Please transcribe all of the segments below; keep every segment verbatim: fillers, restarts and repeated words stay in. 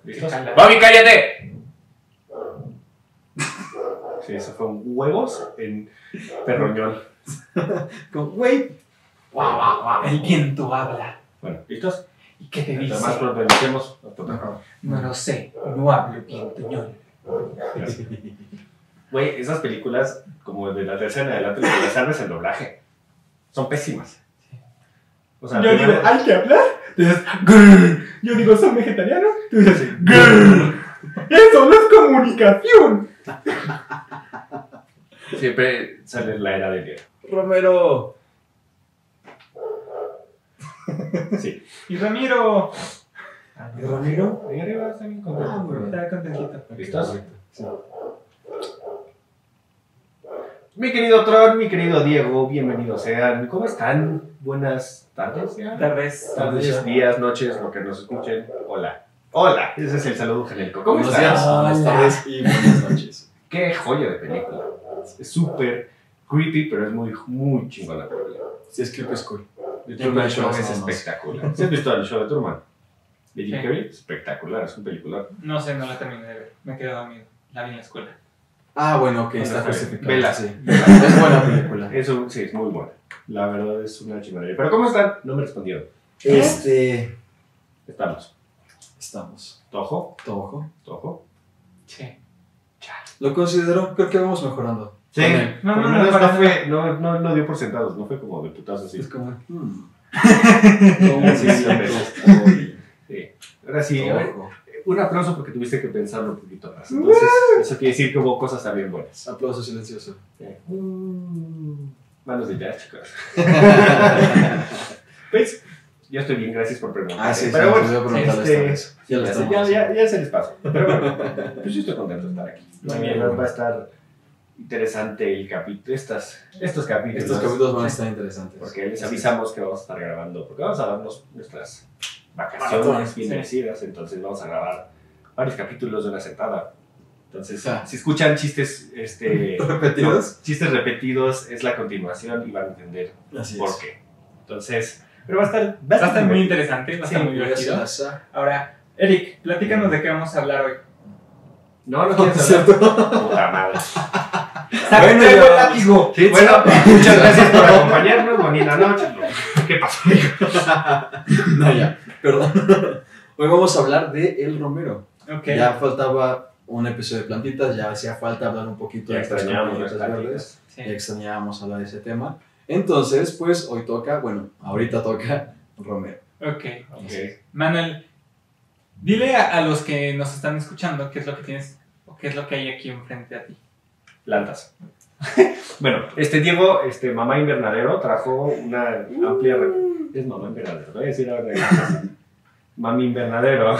¿Listos? ¡Bobby, cállate! Sí, eso fue un huevos en Perroñol. Como, güey. Guau, guau, guau. El viento habla. Bueno, ¿listos? ¿Y qué te dice? Además, pronto iniciemos. No lo sé, no hablo bien, Tuñón. Güey, esas películas, como de la tercera en adelante, lo que les salva es el doblaje. Son pésimas. O sea, Yo primero- digo, hay que hablar. Tú dices, grrr. Yo digo, son vegetarianos. Tú dices, grrr. Eso no es comunicación. siempre sale la era de hielo. Romero. Sí. Y Ramiro. ¿Y Ramiro? Ahí arriba está bien contento. Ah, muy bien. Está contentito. ¿Listos? Sí. Mi querido Tron, mi querido Diego, bienvenidos sean. ¿Cómo están? Buenas tardes. ¿Ya? Tardes. Tardes, días, noches, lo que nos escuchen. Hola. Hola. Ese es el saludo genérico. ¿Cómo Buenos están? días, buenas tardes y buenas noches. Qué joya de película. Es súper creepy, pero es muy, muy chingona la película. Sí, es creepy school. El Ya Truman me Show es pasamos. espectacular. ¿Sí has visto el show de Truman? De Jim Sí. Carrey? Espectacular, es un peliculón. No sé, no la terminé de ver. Me quedé dormido. La vi en la escuela. Ah, bueno, ok, Bueno, está está bien. justificado. Vela. Sí. Es buena película. Eso sí, es muy buena. La verdad es una chingonería. Pero ¿cómo están? No me respondieron. Este. Estamos. Estamos. Tojo, Tojo. tojo. Sí. Lo considero, creo que vamos mejorando. Sí, Con él. No, por no, lo no, menos para no, nada. fue, no, no, no dio por sentados, no fue como de putazo así. Es como. Hmm. ¿Cómo Sí, sí, sí, Sí. Ahora sí, Tojo. un aplauso porque tuviste que pensarlo un poquito más. Entonces, eso quiere decir que hubo cosas también buenas. Aplauso silencioso. Mm, Manos de jazz, chicos. ¿Ves? Yo estoy bien, gracias por preguntar. Ah, sí, Pero sí, bueno, te voy a preguntar este, esta vez. Ya lo ya, estamos ya, haciendo. ya, ya se les pasó. Pero bueno, pues yo estoy contento de estar aquí. Muy También bien. va a estar interesante el capítulo, estas, estos capítulos. Estos capítulos van a estar interesantes. Porque les avisamos que vamos a estar grabando, porque vamos a darnos nuestras vacaciones Maratones, bien sí. merecidas, entonces vamos a grabar varios capítulos de una sentada. Entonces, Ah. si escuchan chistes este, ¿Repetidos? no, chistes repetidos, es la continuación y van a entender Así por es. qué. Entonces, pero va a estar, va Va a estar muy interesante, va a estar Sí, muy divertido. Gracias. Ahora, Eric, platícanos de qué vamos a hablar hoy. No, no quieres ¿Cierto? hablar. Puta madre. Bueno, Traigo ya. el látigo. Sí, bueno, muchas gracias por acompañarnos. Bonita noche. ¿Qué pasó? No, ya. Perdón. Hoy vamos a hablar de El Romero. Ok. Ya faltaba un episodio de plantitas, ya hacía falta hablar un poquito Ya de estas extrañábamos las plantitas plantitas. verdes. Sí. Ya extrañábamos hablar de ese tema. Entonces, pues hoy toca, bueno, ahorita toca Romero. Ok. Ok. Manuel, dile a, a los que nos están escuchando qué es lo que tienes o qué es lo que hay aquí enfrente a ti. Plantas. Bueno, este Diego, este mamá invernadero, trajo una amplia. re- Es mamá invernadero, te voy a decir ahora. Mami invernadero.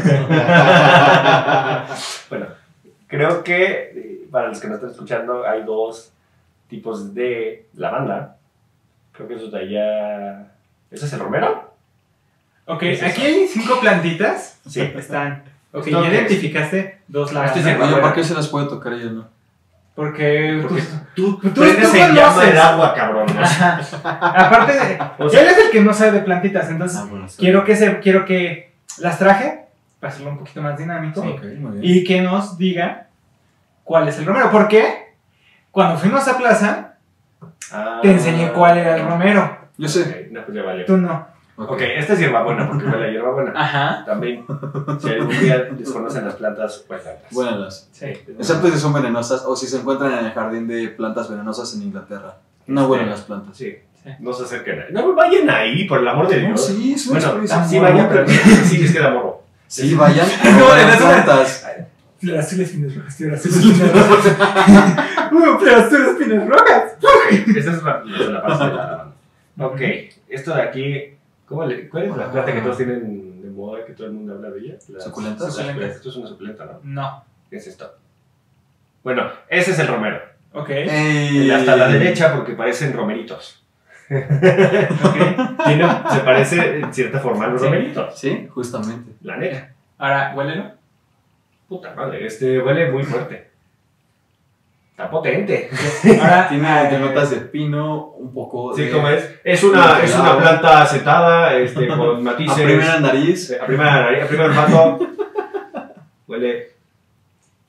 Bueno, creo que eh, para los que nos están escuchando hay dos tipos de lavanda. Creo que eso de allá. ¿Ese es el romero? Ok, ¿Qué es aquí eso? hay cinco plantitas. Sí. Están. Ok, ¿Esto ya qué es? identificaste dos lavandas. Este es el Oye, Romero. ¿por qué se las puede tocar ellos, no? Porque. Porque tú, tú tú prendes tú en llama conoces. el agua, cabrón. ¿no? Ajá. Aparte de. O sea- él es el que no sabe de plantitas, entonces Ah, bueno, está quiero que se, quiero que las traje para hacerlo un poquito más dinámico bien. Ok, muy bien. y que nos diga cuál es el romero. Porque cuando fuimos a plaza Ah. te enseñé cuál era el romero. Yo sé. Ok, no, pues ya vale. Tú no. Ok, esta es hierbabuena porque huele a hierbabuena. Ajá. También, si algún día desconocen las plantas, pues plantas. Buenas. Sí. Excepto si son venenosas o si se encuentran en el jardín de plantas venenosas en Inglaterra. No huelen las plantas. Sí, Sí. no se acerquen. ahí. No vayan ahí, por el amor de No, Dios. sí, es una Bueno, experiencia sí muy vayan, buena. pero sí les queda morro. Sí, vayan. No, No, de las verdad. plantas. Las azules finas rojas, tío, las azules finas rojas. Uh, pero azules finas rojas. Esta es la, la, la parte de la lavanda. Ok, esto de aquí, ¿cómo le, ¿cuál es la planta que todos tienen de moda, que todo el mundo habla de ella? Las- ¿Suculentas? las Suculentas. suculentas. Esto es una suculenta, ¿no? No. ¿Qué es esto? Bueno, ese es el romero. Ok. Ey. El hasta la derecha porque parecen romeritos. Ok. Tiene- se parece en cierta forma a los Sí. romeritos. Sí, justamente. La neta. Ahora, huélelo. Puta madre, este huele muy fuerte. Está potente. Ahora, Tiene ah, de notas de pino, un poco Sí, de... como es. Es una, es una planta acetada, este, con A matices. primera nariz. A primera nariz, a primer olfato.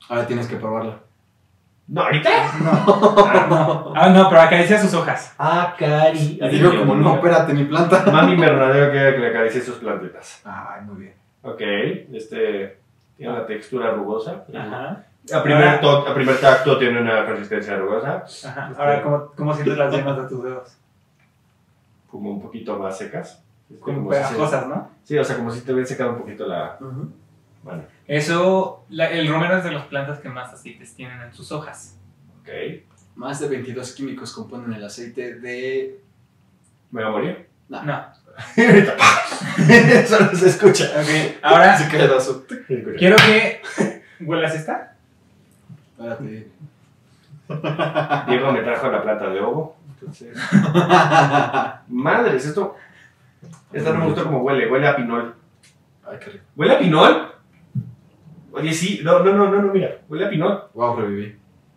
Ahora tienes que probarla. No, ¿ahorita? No. Ah, no. Ah, no, pero acaricia sus hojas. Ah, Cari. Y digo como, no, espérate, mi planta. Mami Bernadero quiere que le acaricie sus plantitas. Ay, muy bien. Ok, este tiene una textura rugosa. Ajá. A primer, Ahora- to- a primer tacto tiene una consistencia rugosa, Ajá. Ahora, ¿cómo, cómo sientes las yemas de tus dedos? como un poquito más secas. Este, Como si se- pegajosas, ¿no? Sí, o sea, como si te hubiera secado un poquito la mano. Eso, la- el romero es de las plantas que más aceites tienen en sus hojas. Ok, Más de veintidós químicos componen el aceite de... ¿me va a morir? No. Ahorita. Solo se escucha. Ok, ahora Se cae el vaso. quiero que huelas esta. Espérate. Diego me trajo la planta de ovo. Entonces. Madres, esto. Esta no me gusta como huele. Huele a pinol. Ay, qué rico. ¿Huele a pinol? Oye, sí. No, no, no, no, no, mira. Huele a pinol. Wow, reviví.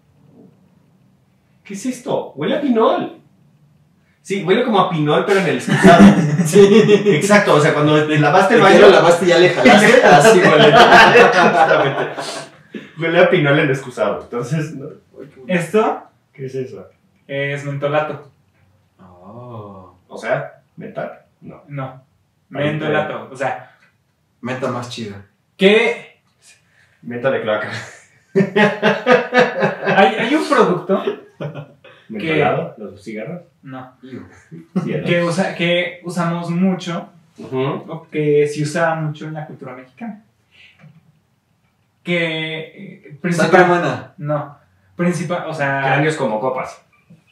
¿Qué es esto? Huele a pinol. Sí, huele como a pinol, pero en el excusado. Sí. Exacto, o sea, cuando te lavaste el Ya baño. lo lavaste y ya le jalaste. Así huele. Justamente. Huele a pinol en excusado. Entonces, ¿no? Ay, qué bonito. Esto ¿Qué es eso? es mentolato. Oh. O sea, metal. No. No, mentolato. O sea, Meta más chida. que Menta de cloaca. hay, hay un producto, Mentolado, los cigarros. no, Iu. Sí, ¿no? que, usa, que usamos mucho, Ujú. o que se usaba mucho en la cultura mexicana. Que eh, Sangre principal, humana. no, principal, o sea, Cráneos como copas.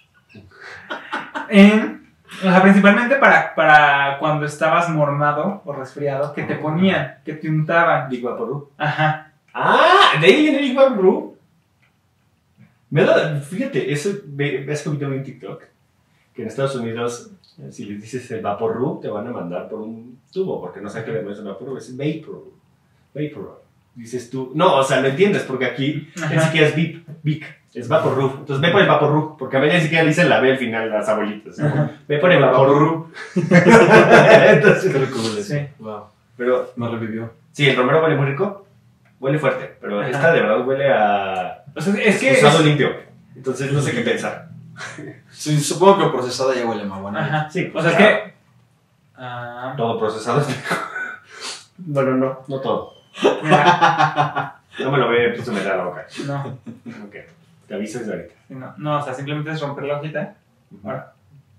en, o sea, principalmente para, para cuando estabas mormado o resfriado, que te ponían, que te untaban. Big Vaporru. Ajá. Ah, de ahí viene el Big Vaporru. Me da, fíjate, eso ve- ves que ahorita vi en TikTok que en Estados Unidos, eh, si les dices el Vaporru, te van a mandar por un tubo, porque no saben qué demonios es un Vaporru, es Vapor. Vapor. Dices tú, no, o sea, lo entiendes, porque aquí Ajá. ni siquiera es Vip, Vic, es Vaporru. Entonces ve por el Vaporru, porque a veces ni siquiera dicen la B al final, las abuelitas. ¿no? Ajá. Ve por el Vaporru. Entonces, Qué rico huele. Sí. Wow. pero Me revivió. sí, el romero huele muy rico, huele fuerte, pero Ajá. esta de verdad huele a O sea, es que... usado es- limpio. Entonces no sé qué pensar. Sí, supongo que procesada ya huele más buena. Ajá. Sí, O sea, es que... Ah, todo procesado es mejor. Bueno, no, no todo. mira, No me lo ve, pues se me da la boca. no, Ok, te aviso desde ahorita. sí, no, no, o sea, simplemente es romper la hojita. Ahora,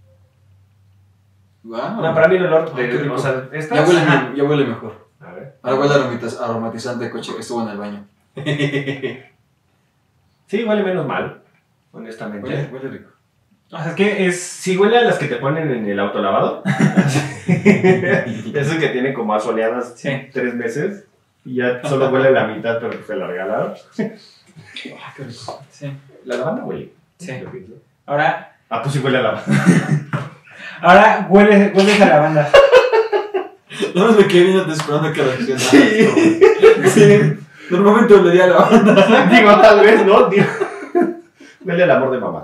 Wow. No, para mí el olor Ah, qué de, rico. o sea, esta Ya huele, Ajá. ya huele mejor. A ver. Ahora huele aromatiz- aromatizante de coche que estuvo en el baño. Sí, huele menos mal, honestamente. Huele, huele rico. o sea, es que es... Sí, huele a las que te ponen en el autolavado. Eso que tiene como asoleadas Sí. tres meses y ya solo huele la mitad, pero que se la regalaron. Ah, qué rico. Sí, La lavanda huele. sí. Yo pienso. Ahora, Ah, pues sí huele a lavanda. ahora huele, hueles a lavanda. No me quedé viendo esperando que reaccionara. Sí. Sí. Normalmente olería la banda. Digo, tal vez, ¿no? Digo, huele al amor de mamá.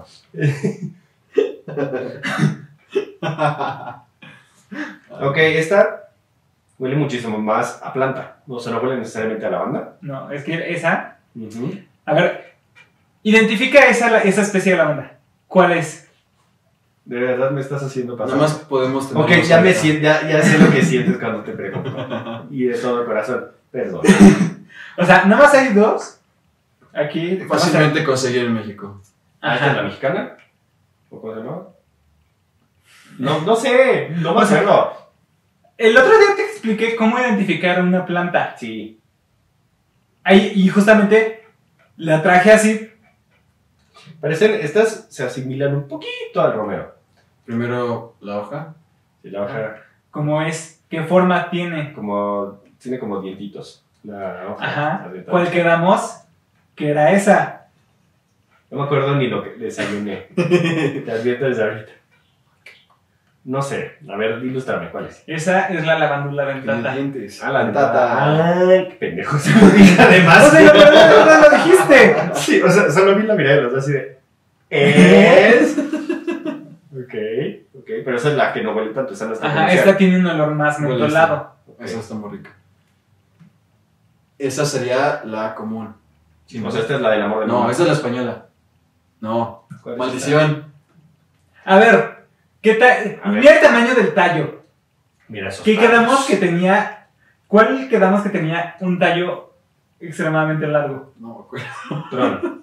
Ok, esta huele muchísimo más a planta. O sea, no huele necesariamente a lavanda. No, es que esa... Ujú. A ver, identifica esa, esa especie de lavanda. ¿Cuál es? De verdad me estás haciendo pasar. Nada más podemos tener. Ok, ya me siento, ya, ya sé lo que sientes cuando te pregunto. Y de todo corazón. Perdón. O sea, nada más hay dos. Aquí. Fácilmente conseguir en México. ¿Ah, esta es la Ajá. mexicana? ¿O cómo se llama? No, no sé, no me O sea, acuerdo. El otro día te expliqué cómo identificar una planta. Sí. Ahí, y justamente la traje así. Parecen, estas se asimilan un poquito al romero. Primero la hoja. Sí, la hoja Como es, qué forma tiene. como, tiene como dientitos. La hoja. Ajá. las dientes. ¿Cuál quedamos? Que era esa. No me acuerdo ni lo que desayuné. Te advierto desde ahorita. No sé. A ver, ilústrame, ¿cuál es? Esa es la lavandula dentata. dientes. Ah, la dentata. Ay, qué pendejo. Se lo dije además. O sea, no, no, no, no, lo dijiste. Sí, o sea, solo vi la mirada de los dos así de. ¿Es? Ok, ok, pero esa es la que no huele tanto, esa no está Ajá, comercial. esta tiene un olor más Huele mentolado. Esa está muy rica. Esa sería la común. Sí, O sea, esta es la del amor de No, mamá. esta es la española. No, ¿Cuál es maldición. A ver, ¿qué ta- A ver. mira el tamaño del tallo. esta? Mira esos ¿Qué tallos. quedamos que tenía? ¿Cuál quedamos que tenía un tallo extremadamente largo? No me acuerdo. Tron.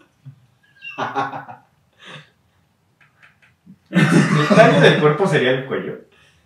El tallo del cuerpo sería el cuello.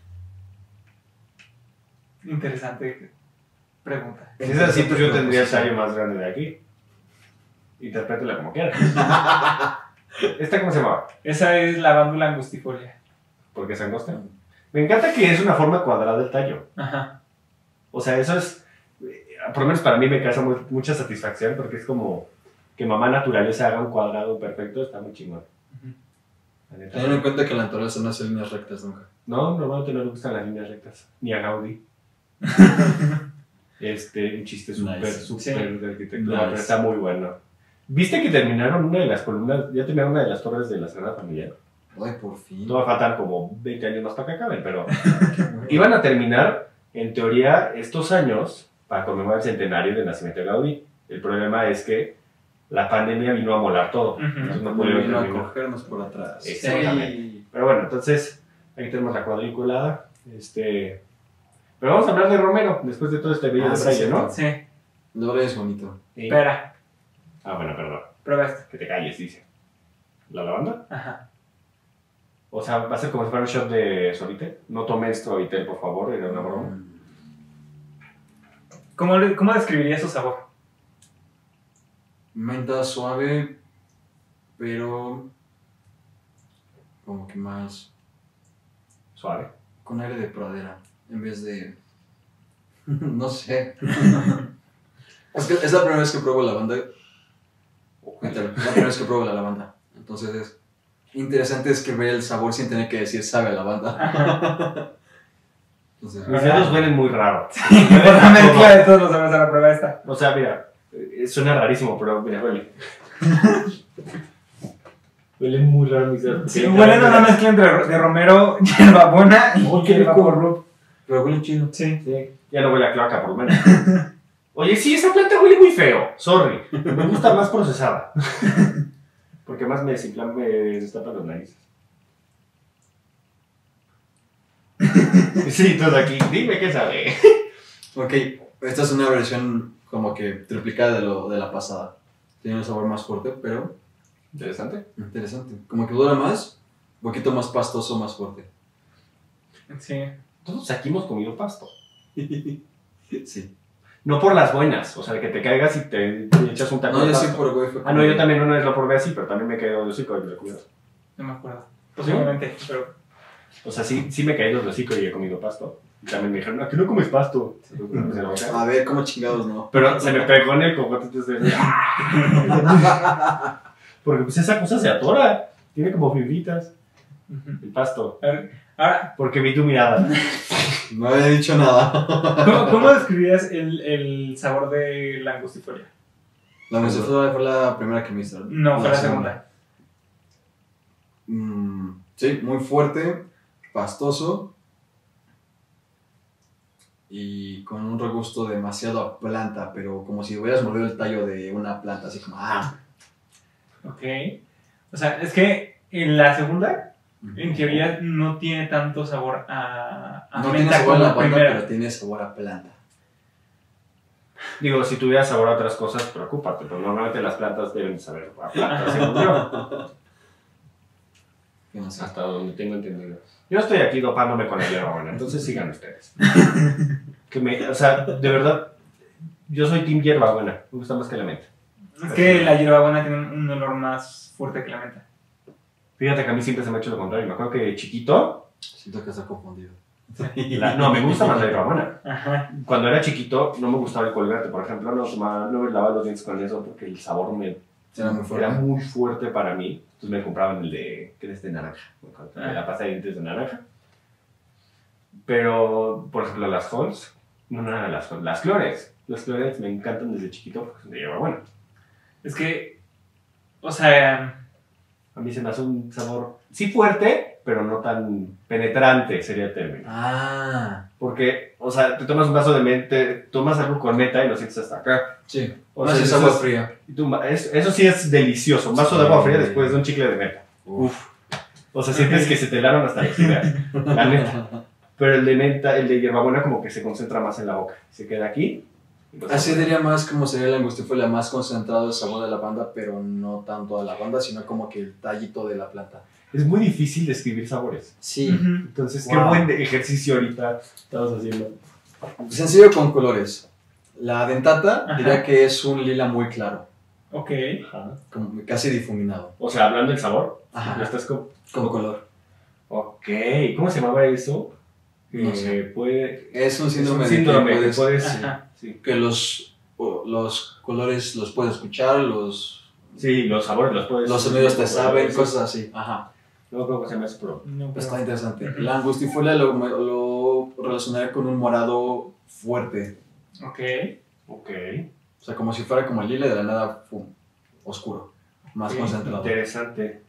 Interesante pregunta. Si es así, pues yo tendría el tallo más grande de aquí. Interprétela como quieras. ¿Esta cómo se llamaba? Esa es la vándula angustifolia. Porque es angosta. Me encanta que es una forma cuadrada del tallo. Ajá. O sea, eso es, eh, por lo menos para mí me causa mu- mucha satisfacción porque es como que mamá naturaleza haga un cuadrado perfecto, está muy chingón. Ujú. La neta. Teniendo en cuenta que la naturaleza no hace líneas rectas nunca. No, normalmente no le gustan las líneas rectas, ni a Gaudí. Este, un chiste súper, Nice. súper Sí. de arquitectura, Nice. pero está muy bueno. ¿Viste que terminaron una de las columnas, ya terminaron una de las torres de la Sagrada Familia? Ay, por fin. Todavía faltan como veinte años más para que acaben, pero iban a terminar, en teoría, estos años para conmemorar el centenario del nacimiento de Gaudí. El problema es que la pandemia vino a molar todo. Ujú. Entonces no No pudieron vino a terminar. cogernos por atrás. Exactamente. Sí. Pero bueno, entonces aquí tenemos la cuadrícula. Este... Pero vamos a hablar de Romero, después de todo este video Ah, de sí, Braille, sí. ¿no? Sí. El doble es bonito. Sí. Espera. Ah, bueno, perdón. Prueba esto. Que te calles, dice. ¿La lavanda? Ajá. O sea, va a ser como si fuera un shot de Suavitel. No tomes Suavitel, por favor, era una broma. Mm. ¿Cómo, le- ¿Cómo describiría su sabor? Menta suave, pero como que más Suave. con aire de pradera en vez de no sé. Es que es la primera vez que pruebo lavanda. Literal, es la primera vez que pruebo la lavanda. Entonces es interesante es que ver el sabor sin tener que decir sabe a lavanda. Entonces, Mis dedos huelen muy raro. Por la mezcla de todos los sabores a la prueba esta. O sea, mira, eh, suena rarísimo, pero mira, huele. Huelen muy raro mis dedos. Sí, huelen a una mezcla entre de romero, hierbabuena y Oh, qué hierba rico. porrut. pero huele chido. Sí. Sí, ya no huele a cloaca, por lo menos. Oye, sí, esa planta huele muy feo. Sorry. Me gusta más procesada. Porque más me desinflama, me destapan los narices. Sí, todo aquí. Dime qué sabe. Ok, esta es una versión como que triplicada de, lo, de la pasada. Tiene un sabor más fuerte, pero Interesante. interesante. Como que dura más, un poquito más pastoso, más fuerte. Sí. Todos aquí hemos comido pasto. Sí. No por las buenas. O sea, de que te caigas y te, te echas un taco No, de yo sí pasto. por güey fue Ah, no, yo también una vez lo probé así, pero también me he caído de hocico y lo he cuidado. No me acuerdo. Posiblemente, pero. O sea, sí, sí me he caído de hocico y he comido pasto. Y también me dijeron, ¿a que no comes pasto? Se lo boca. A ver, ¿cómo chingados no? Pero se me pegó en el cogote, entonces... Porque pues esa cosa se atora. Tiene como fibritas. Ujú. El pasto. A ver, ahora, Porque vi tu mirada. No había dicho nada. ¿cómo, cómo describirías el, el sabor de la angustifolia? La mesoflora fue la primera que me hizo. No, fue la segunda. Mm, sí, muy fuerte, pastoso y con un regusto demasiado a planta, pero como si hubieras mordido el tallo de una planta, así como ¡ah! Ok. O sea, es que en la segunda, en teoría, no tiene tanto sabor a, a No tiene menta sabor a como la la planta, primera. pero tiene sabor a planta. Digo, si tuviera sabor a otras cosas, preocúpate. Pero normalmente las plantas deben de saber a planta, según yo. Que no sé. Hasta donde tengo entendido. Yo estoy aquí dopándome con la hierbabuena, entonces sigan ustedes. Que me, o sea, de verdad, yo soy team hierbabuena. Me gusta más que la menta. Es que la hierbabuena tiene un olor más fuerte que la menta. Fíjate que a mí siempre se me ha hecho lo contrario. Me acuerdo que de chiquito, Siento que está confundido. la- no, me gusta más la hierbabuena. Ajá. Cuando era chiquito no me gustaba el colgate, por ejemplo, no, tomaba, no me lavaba los dientes con eso porque el sabor me, Era muy fuerte. era muy fuerte para mí. Entonces me compraban el de, ¿qué es de naranja? Me acuerdo, de la pasta de dientes de naranja. Pero, por ejemplo, las Halls, no, no eran las Halls, las Clores. Las Clores me encantan desde chiquito porque son de hierbabuena. Es que, o sea, A mí se me hace un sabor, sí fuerte, pero no tan penetrante sería el término. Ah, Porque, o sea, te tomas un vaso de mente, tomas algo con meta y lo sientes hasta acá. sí. O No sea, es eso agua es- fría. Y tú, es- eso sí es delicioso. Un vaso Sí. de agua fría después de un chicle de meta. Uf. O sea, sientes que se te helaron hasta las ideas. La neta. Pero el de menta, el de hierbabuena como que se concentra más en la boca. Se queda aquí. y lo Así saboreas. diría más como sería la angustifolia, más concentrado el sabor de la lavanda, pero no tanto de la lavanda, sino como que el tallito de la planta. Es muy difícil describir sabores. Sí. Ujú. Entonces, qué Wow. buen ejercicio ahorita estamos haciendo. Sencillo con colores. La dentata Ajá. diría que es un lila muy claro, Ok. Ajá. como casi difuminado. O sea, hablando del sabor, Ajá. lo estás con... Como color. Ok, ¿cómo se llamaba eso? No Eh, sé. puede... Es un Es síndrome, un síndrome de que que puedes, puedes... Ajá. Sí. que los, o- los colores los puedes escuchar, los, Sí, los sabores los puedes... los sonidos te saben, Sí. cosas así. Ajá. No creo que se llama eso, pero... No, pero- Está interesante. La angustifolia lo, lo relacionaría con un morado fuerte. Ok. Ok. O sea, como si fuera como el lila y de la nada, pum, oscuro. Más Ok, concentrado. Interesante.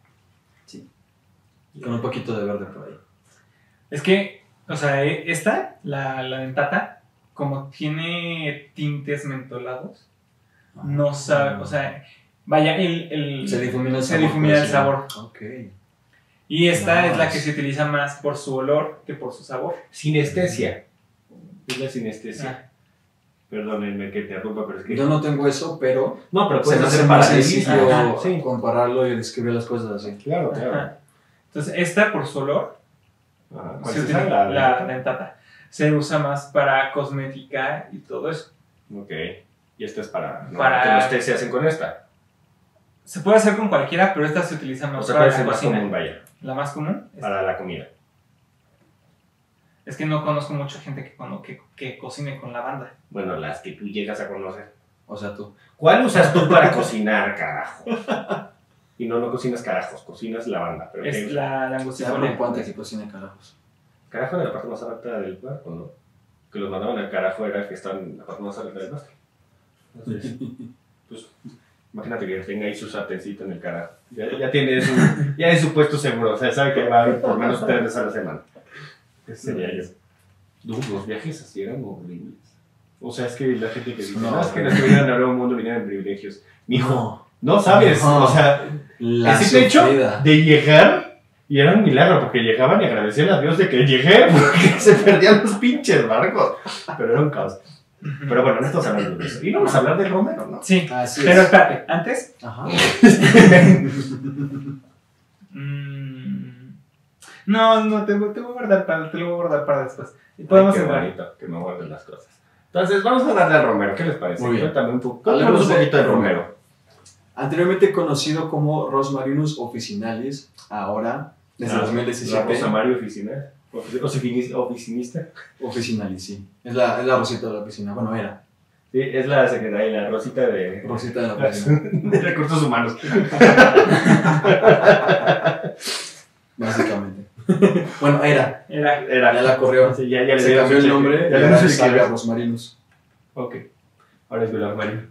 Con un poquito de verde por ahí. Es que, o sea, e- esta, la, la dentata, como tiene tintes mentolados, no sabe, o sea, vaya, el, el Se difumina el se sabor. difumina el pues, sí. sabor. Ok. Y esta es la Nice. que se utiliza más por su olor que por su sabor. Sinestesia. Es la sinestesia. Ah. Perdónenme que te interrumpa, pero es que... Yo no tengo eso, pero No, pero se puedes me hace hacer más paralelismo. sencillo Ajá, sí. compararlo y describir las cosas así. Claro, claro. Ajá. Entonces, esta por su olor Ajá. ¿Cuál se es utiliza esa? la, dentata. Se usa más para cosmética y todo eso. Ok. Y esta es para... No, Para- que los té se hacen con esta. Se puede hacer con cualquiera, pero esta se utiliza O más sea, para puede la ser más cocina. común, vaya. La más común es, Para la comida. es que no conozco mucha gente que, cono- que, que cocine con lavanda. Bueno, las que tú llegas a conocer. O sea, tú. ¿Cuál usas tú para cocinar, carajo? Y no, no cocinas carajos, cocinas lavanda. Pero ¿qué Es usas? la, la Se abre angustifolia. un puente que cocina carajos. Carajo era la parte más alta del barco, ¿no? Que los mandaban al carajo era que están en la parte más alta del barco. Entonces, pues, imagínate que tenga ahí su sartencito en el carajo. Ya, ya tiene su, ya es su puesto seguro, o sea, sabe que va a ir por lo menos tres veces a la semana. Ese sería yo. Dude, los viajes así eran horribles. O sea, es que la gente que dice, No, no, es que pero- los que vinieron al nuevo mundo vinieron en privilegios. Mijo, No. no sabes, No. o sea, La ese hecho sufrida. de llegar, y era un milagro, porque llegaban y agradecían a Dios de que llegué, porque se perdían los pinches barcos. Pero era un caos. Pero bueno, no estamos hablando de eso. Y vamos a hablar del romero, ¿no? Sí, Así pero es. espérate, antes. Ajá. mm, no, no, te, te voy a guardar para, te lo voy a guardar para después. Y podemos Ay, qué hablar. bonito que me guarden las cosas. Entonces, vamos a darle al romero. ¿Qué les parece? Muy bien. Cuéntame un poco. Hablemos Hablemos un de poquito del romero. romero. Anteriormente conocido como Rosmarinus officinalis, ahora, desde La- dos mil La diecisiete, Rosa Mario oficina. Ofici- oficini- Oficinista. officinalis, sí. Es la, es la rosita de la oficina. Bueno, era. Sí, es la secretaria, la Rosita de, Rosita de la oficina. de Recursos Humanos. Básicamente. Bueno, era. Era, Era. Ya la corrió. Sí, ya, ya le Se dieron cambió su el cheque. nombre Ya y le ahora dieron es su Salvia cheque. Rosmarinus. Ok. Ahora es bióloga marina.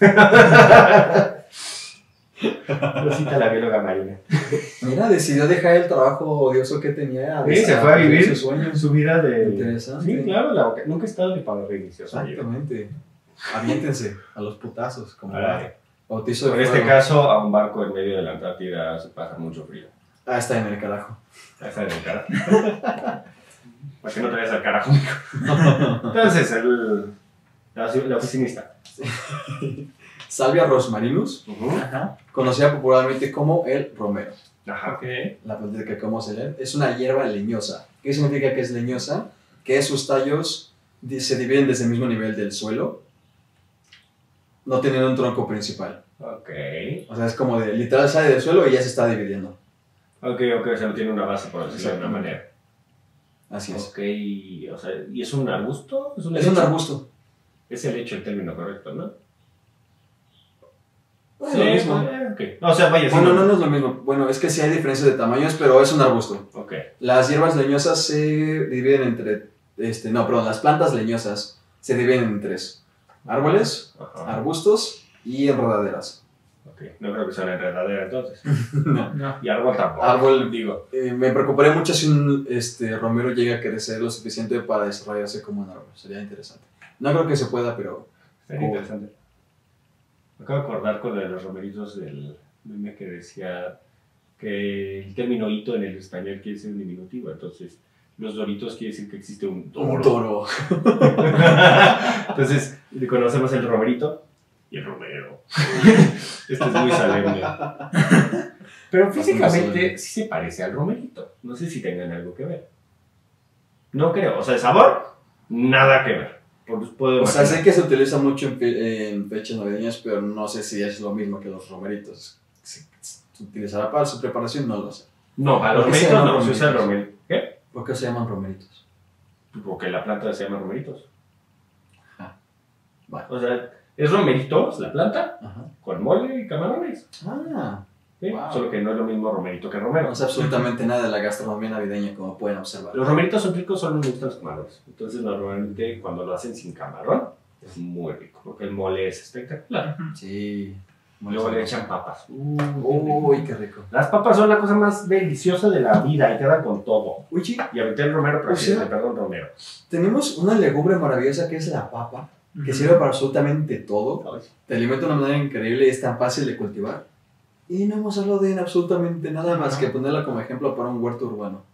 Rosita la bióloga marina. Mira, decidió dejar el trabajo odioso que tenía. Sí, se fue a vivir sus sueños. su vida de... Interesante. Sí, claro, la boca- nunca he estado ni para reiniciar su vida. Exactamente. Aviéntense a los putazos. Como Ahora, bautizo de en este fuego. caso, a un barco en medio de la Antártida se pasa mucho frío. Ah, está en el carajo. Ya está en el carajo. Para que no te vayas al carajo, mijo. Entonces, el, la, la oficinista. Salvia Rosmarinus, ajá, conocida popularmente como el romero. Ajá. ok. La plantita que acabamos de leer es una hierba leñosa. ¿Qué significa que es leñosa? Que sus tallos di- se dividen desde el mismo nivel del suelo, no teniendo un tronco principal. Ok. O sea, es como de literal sale del suelo y ya se está dividiendo. Ok, ok, o sea, no tiene una base, por decirlo de una manera. Así es. Ok, o sea, ¿y es un arbusto? ¿Es un Es un helecho? arbusto. Es el hecho el término correcto, ¿no? Es lo mismo. eh, ok. No, o sea, vaya, sí, Bueno, no, no es lo mismo. Bueno, es que sí hay diferencias de tamaños, pero es un arbusto. Ok, Las hierbas leñosas se dividen entre... Este, no, perdón, las plantas leñosas se dividen en tres. Árboles, ajá, arbustos y enredaderas. ok. Ok, no creo que sea una enredadera entonces. No. No. Y árbol tampoco. Árbol, digo. Eh, me preocuparía mucho si un este, romero llega a crecer lo suficiente para desarrollarse como un árbol. Sería interesante. No creo que se pueda, pero... Sería Cool. interesante. Me acabo de acordar con lo de los romeritos del meme que decía que el término hito en el español quiere decir un diminutivo, entonces los doritos quiere decir que existe un toro. Un toro. Entonces conocemos el romerito y el romero. Esto es muy solemne. Pero físicamente sí se parece al romerito. No sé si tengan algo que ver. No creo. O sea, de sabor, nada que ver. Por- puedo O sea, imaginar. sé que se utiliza mucho en, fe- en fechas navideñas, pero no sé si es lo mismo que los romeritos. Si se utilizará para su preparación, no lo sé. No, para los ¿Por qué se romeritos llaman no se usa el romeritos? romerito. ¿Qué? ¿Por qué se llaman romeritos? Porque la planta se llama romeritos. Ah, vale. O sea, es romeritos, la planta, Ajá. con mole y camarones. Ah, ¿Sí? Wow. Solo que no es lo mismo romerito que romero. no sé absolutamente nada de la gastronomía navideña, como pueden observar. Los romeritos son ricos, solo les gustan los camarones. Entonces, normalmente cuando lo hacen sin camarón, es muy rico. Porque el mole es espectacular. Sí. muy Luego le sabroso. echan papas. Uy, qué rico. Las papas son la cosa más deliciosa de la vida y quedan con todo. Uy, chico, Y ahorita el romero, pero O sea- perdón, romero. tenemos una legumbre maravillosa que es la papa, que sirve para absolutamente todo. Te alimenta de una manera increíble y es tan fácil de cultivar. Y no hemos hablado de absolutamente nada más que ponerla como ejemplo para un huerto urbano.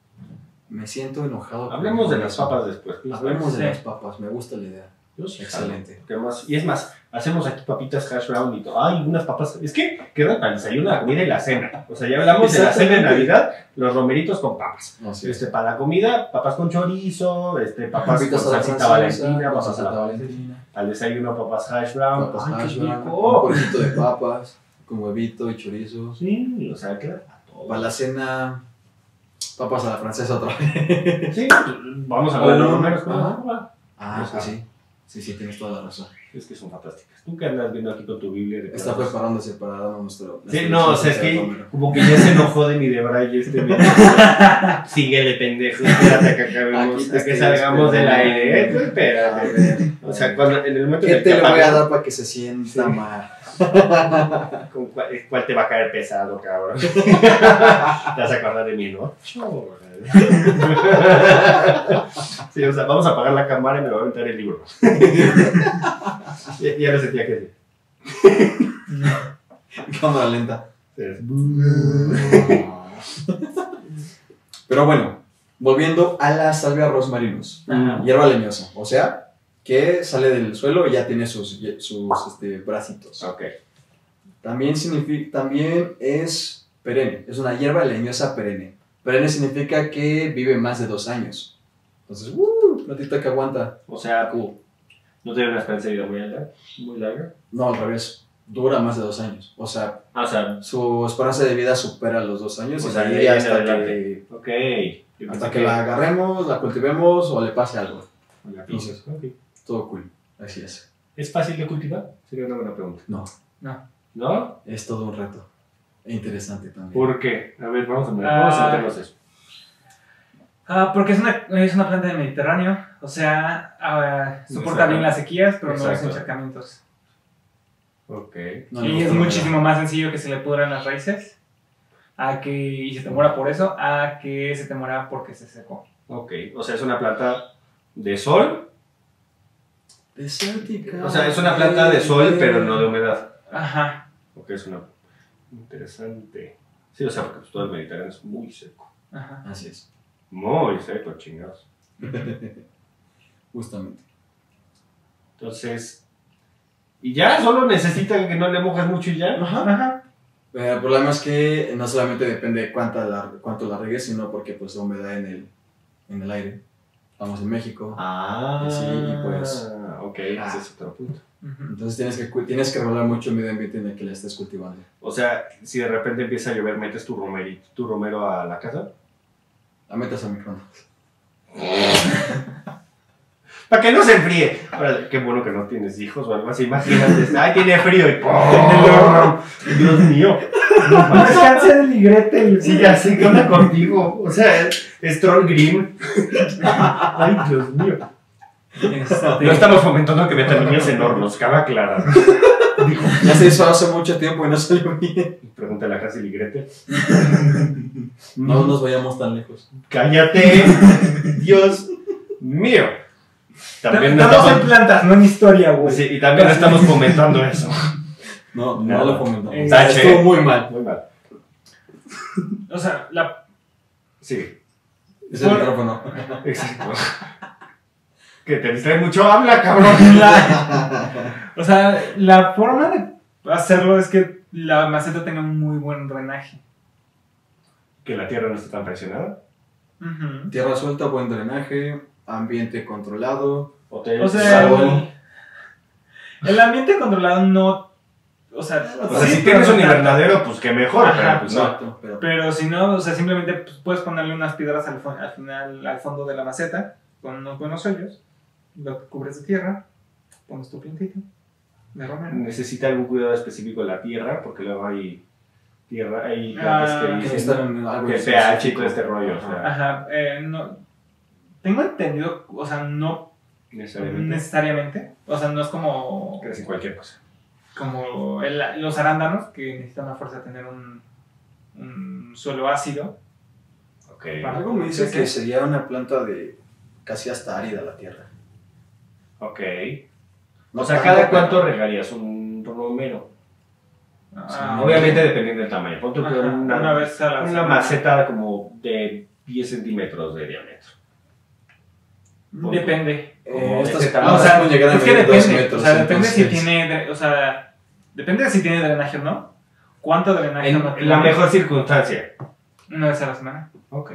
Me siento enojado. Hablemos de con las eso. papas después. Hablemos de Sí. las papas, me gusta la idea. Yo sí, Excelente. jalo. Porque más- y es más, hacemos aquí papitas hash brown y todo. Ay, unas papas. Es que quedan para el desayuno, la comida y la cena. O sea, ya hablamos de la cena de Exactamente. Navidad, los romeritos con papas. No, sí. Este, para la comida, papas con chorizo, este, papas Papitas con a la salsita francesa, valentina, con papas a salsita la valentina, al desayuno, papas hash brown. papas Ay, hash qué brown, un rico. poquito de papas, con huevito y chorizo. Sí, o sea, queda para todo. Para la cena, papas a la francesa otra vez. Sí, vamos a hablar de los Oh, romeros. ajá. ¿no? Ah, pues sí. Sí, sí, tienes toda la razón. Es que son fantásticas. Tú que andas viendo aquí con tu Biblia. de Está platos. preparándose para darnos nuestro... Sí, nuestro no, o sea, es receso de que romero. como que ya se enojó de mi Debray este video. Síguele, pendejo, espérate a que acabemos, Aquí te a que estoy salgamos del esperando. aire. ¿eh? Tú espérate. O sea, cuando, en el momento en ¿Qué el que te le voy a apague- dar para que se sienta Sí. mal? ¿Con cuál, cuál te va a caer pesado, cabrón? Te vas a acordar de mí, ¿no? Sí, o sea, vamos a apagar la cámara y me va a aventar el libro. ya, ya lo sentía que Cámara lenta. sí. Pero bueno, volviendo a la salvia rosmarinos. Ajá. Hierba leñosa, o sea, que sale del suelo y ya tiene sus, sus este, bracitos. Ok. También, significa, también es perenne, es una hierba leñosa perenne. Perenne significa que vive más de dos años. Entonces, ¡uh! Platita que aguanta. O sea, Cool. no tiene una esperanza de vida muy larga. Muy larga. No, al revés, dura más de dos años. O sea, Ah, o sea, su esperanza de vida supera los dos años. O y sea, de de ahí ahí en hasta adelante. que, ok. Yo hasta pensé que la agarremos, la cultivemos o le pase algo. la pises. Ok. Todo cool. Así es. ¿Es fácil de cultivar? Sería una buena pregunta. No, ¿No? es todo un reto. E interesante también. ¿Por qué? A ver, vamos a, ver, Ah. vamos a meternos eso. Ah, porque es una, es una planta del Mediterráneo, o sea, ah, soporta Exacto. bien las sequías, pero no los Exacto. encharcamientos. Ok. No me y gusta es la muchísimo más sencillo que se le pudran las raíces, a que, y se te muera por eso, a que se te muera porque se secó. Ok. O sea, es una planta de sol. Desértica. O sea, es una planta de sol, pero no de humedad. Ajá, Ok, es una. Interesante. Sí, o sea, porque pues, todo el Mediterráneo es muy seco. ajá. Así es. Muy seco, chingados. Justamente. Entonces. Y ya, solo necesita que no le mojes mucho y ya. Ajá. Ajá. Eh, el problema es que no solamente depende de cuánta la, cuánto la regues, sino porque pues la humedad en el, en el aire. Estamos en México. Ah, Sí, y pues- Ok, Ah. ese es otro punto. Ujú. Entonces tienes que, cu- tienes que regular mucho el medio ambiente en el que la estés cultivando. O sea, si de repente empieza a llover, metes tu, romerito, tu romero a la casa. La metas al microondas. Para que no se enfríe. Ahora, qué bueno que no tienes hijos o algo así. Imagínate, ay, tiene frío y ¡pum! En el horno. Dios mío. No No manches. alcancé de ligrete. Sí, ya sé, ¿qué onda contigo? O sea, es, es Troll Grimm. Ay, Dios mío. Este, No estamos fomentando que metan niños en hornos, cabe aclarar. Dijo, Ya se hizo hace mucho tiempo y no salió bien. pregúntale a Hansel y Gretel. No nos vayamos tan lejos. ¡Cállate! ¡Dios mío! También no Estamos en estamos, plantas, no en historia, güey. sí, y también no estamos comentando eso. No, Nada. no lo comentamos. Eh, Tache. Estuvo muy mal. Muy mal. O sea, la, Sí, Es el Por- micrófono. exacto. Que te distrae mucho, habla, cabrón. la- o sea, la forma de hacerlo es que la maceta tenga un muy buen drenaje. Que la tierra no esté tan presionada. Ujú. Tierra suelta, buen drenaje, ambiente controlado. Hotel, O sea, árbol. el, el ambiente controlado no. O sea, O sea, sí, si tienes pero un no tanto. invernadero, pues que mejor, Ajá, pero pues no. Exacto, pero Pero si no, o sea, simplemente pues, puedes ponerle unas piedras al, fo- al final, al fondo de la maceta, con unos buenos hoyos, lo cubres de tierra, pones tu plantito de romero. Necesita algún cuidado específico la tierra, porque luego hay tierra, hay Ah, plantas que que dicen están en algo que el pH y todo este rollo, o sea, Ajá, eh, no, tengo entendido, o sea, no necesariamente necesariamente, o sea, no es como, crece cualquier cosa. como el- los arándanos, que necesitan a fuerza tener un, un suelo ácido. Ok. Para- algo me dice que sería una planta de casi hasta árida la tierra. Ok. No O sea, tanto, ¿cada pero- cuánto regarías un romero? Ah, Obviamente dependiendo del tamaño. Ponte que ajá, una, una vez a la una semana. maceta como de diez centímetros de diámetro. Depende. Eh, Como estas ese tamaño. O sea, pueden llegar a es que medir dos depende, metros, o sea, depende si entonces- tiene, dre- o sea, depende de si tiene drenaje o no. ¿Cuánto drenaje En, no en tiene? la mejor circunstancia. Una vez a la semana. Ok.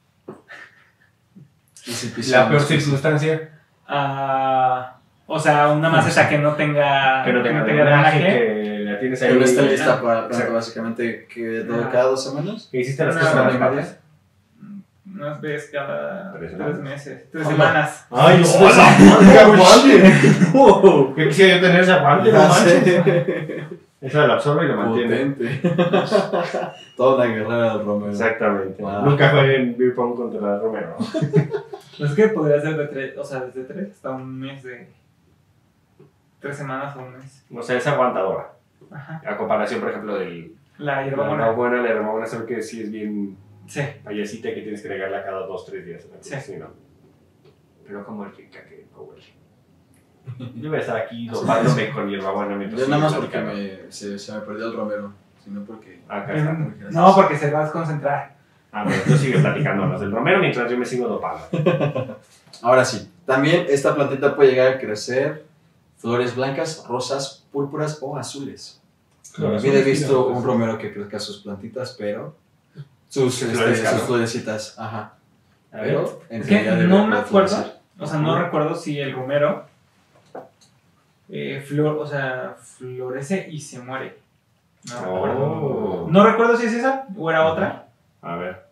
Y si La pisamos, peor pues, circunstancia. Ah, o sea, una maceta que no tenga, Que no tenga drenaje, que la tienes ahí. que no está lista Ah, para planta, exacto. básicamente, que do- Ah. cada dos semanas. ¿Qué hiciste las Una cosas semana y más media. patas? Una vez cada Tres tres, semanas. meses, tres Hola. semanas. ¡Ay, Eso hola! es- ¡Qué aguante! ¿Qué quisiera yo tener ese aguante? No Ya manches. sé. Esa la absorbe y la mantiene. Potente. Toda una guerrera del Romero. Exactamente. Wow. Nunca jueguen beer pong contra Romero. Pues es que podría ser de tres, o sea, desde tres hasta un mes de. Tres semanas o un mes. O sea, es aguantadora. Ajá. A comparación, por ejemplo, del. La La hierbabuena. buena, la hierbabuena, sé que sí es bien Sí. payasita que tienes que regarla cada dos, tres días. ¿no? Sí. Sí, ¿no? Pero como el que caque, como el. Yo voy a estar aquí dopándome con hierbabuena mientras. Yo nada más sigo porque platicando. me, se, se me perdió el Romero, sino porque... Acá está. Em, No, porque se va a desconcentrar. Ah, bueno, tú sigues platicando más del romero mientras yo me sigo dopando. Ahora sí, también esta plantita puede llegar a crecer flores blancas, rosas, púrpuras o azules. También he visto un romero que crezca sus plantitas, pero sus, Sus este, flores, claro. sus florecitas, ajá. A ver. Pero en Es que teoría no debería me poder acuerdo, florecer. o sea, no recuerdo si el romero eh, flor, o sea, florece y se muere. No, recuerdo. Oh. No recuerdo si es esa o era otra, A ver.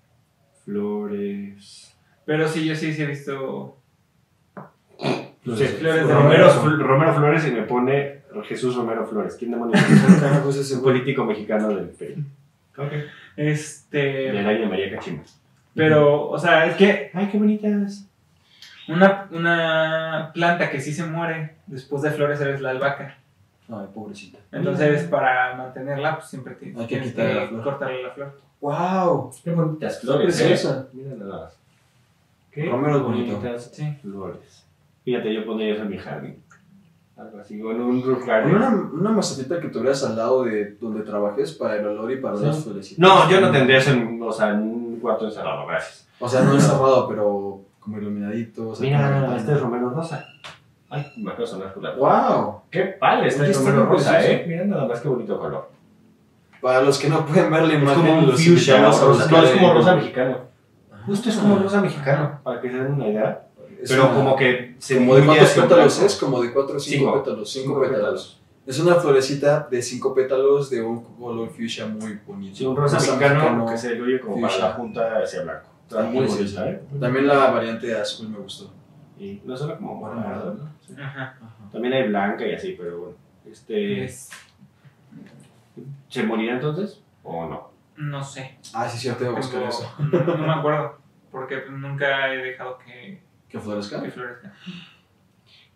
Flores. pero sí, yo sí, sí he visto. Sí, Flores de Romero, Romero. Fl- Romero Flores y me pone Jesús Romero Flores. ¿Quién demonios es? ¿Qué carajo es ese Un güey? político mexicano del Perú. Ok. Este. Del año de María Cachimba. Pero, o sea, es que Ay, qué bonitas. una, una planta que sí se muere después de florecer es la albahaca. Ay, pobrecita. Entonces, para mantenerla, pues siempre ti- Hay que tienes quitarle que la flor. cortarle la flor. ¡Wow! Qué bonitas Está flores, ¿eh? preciosa. Mira nada más. Qué Romero es bonito. bonitas Sí. flores. Fíjate, yo pondría eso en mi jardín. Algo así, o en un roof Con garden. una, una macetita que tuvieras al lado de donde trabajes para el olor y para Sí. las florecitas. No, yo no tendría eso en, o sea, en un cuarto encerrado, gracias. O sea, no encerrado, pero como iluminadito. O sea, Mira, con la este es Romero Rosa. Ay, me acabo de sonar por la- ¡Wow! Qué padre está Oye, el está Romero muy Rosa, precioso. eh. Mira nada más qué bonito color. Para los que no pueden ver la Es imagen, como un los fuchsia, ¿no? invitamos a Rosa- buscar no, es como en- rosa mexicano. Ah. Justo es como rosa mexicano, para que se den una idea. Es Pero una- como que se Como de diluye cuántos hacia un pétalos blanco. es, como de cuatro o cinco, Cinco. pétalos. Cinco, Cinco pétalos. pétalos. Es una florecita de cinco pétalos de un color fuchsia muy bonito. Sí, un rosa, mexicano, que se diluye como para fuchsia. la punta hacia blanco. Está Muy muy bonito. bonita, ¿eh? También la variante azul me gustó. Y no solo como morado, ¿no? Sí. Ajá. También hay blanca y así, pero bueno. Este, Es- ¿Se morirá entonces o no? no sé. Ah, sí, cierto, voy a buscar Tengo- eso. No, no me acuerdo. Porque nunca he dejado que, ¿Qué florezca? que florezca.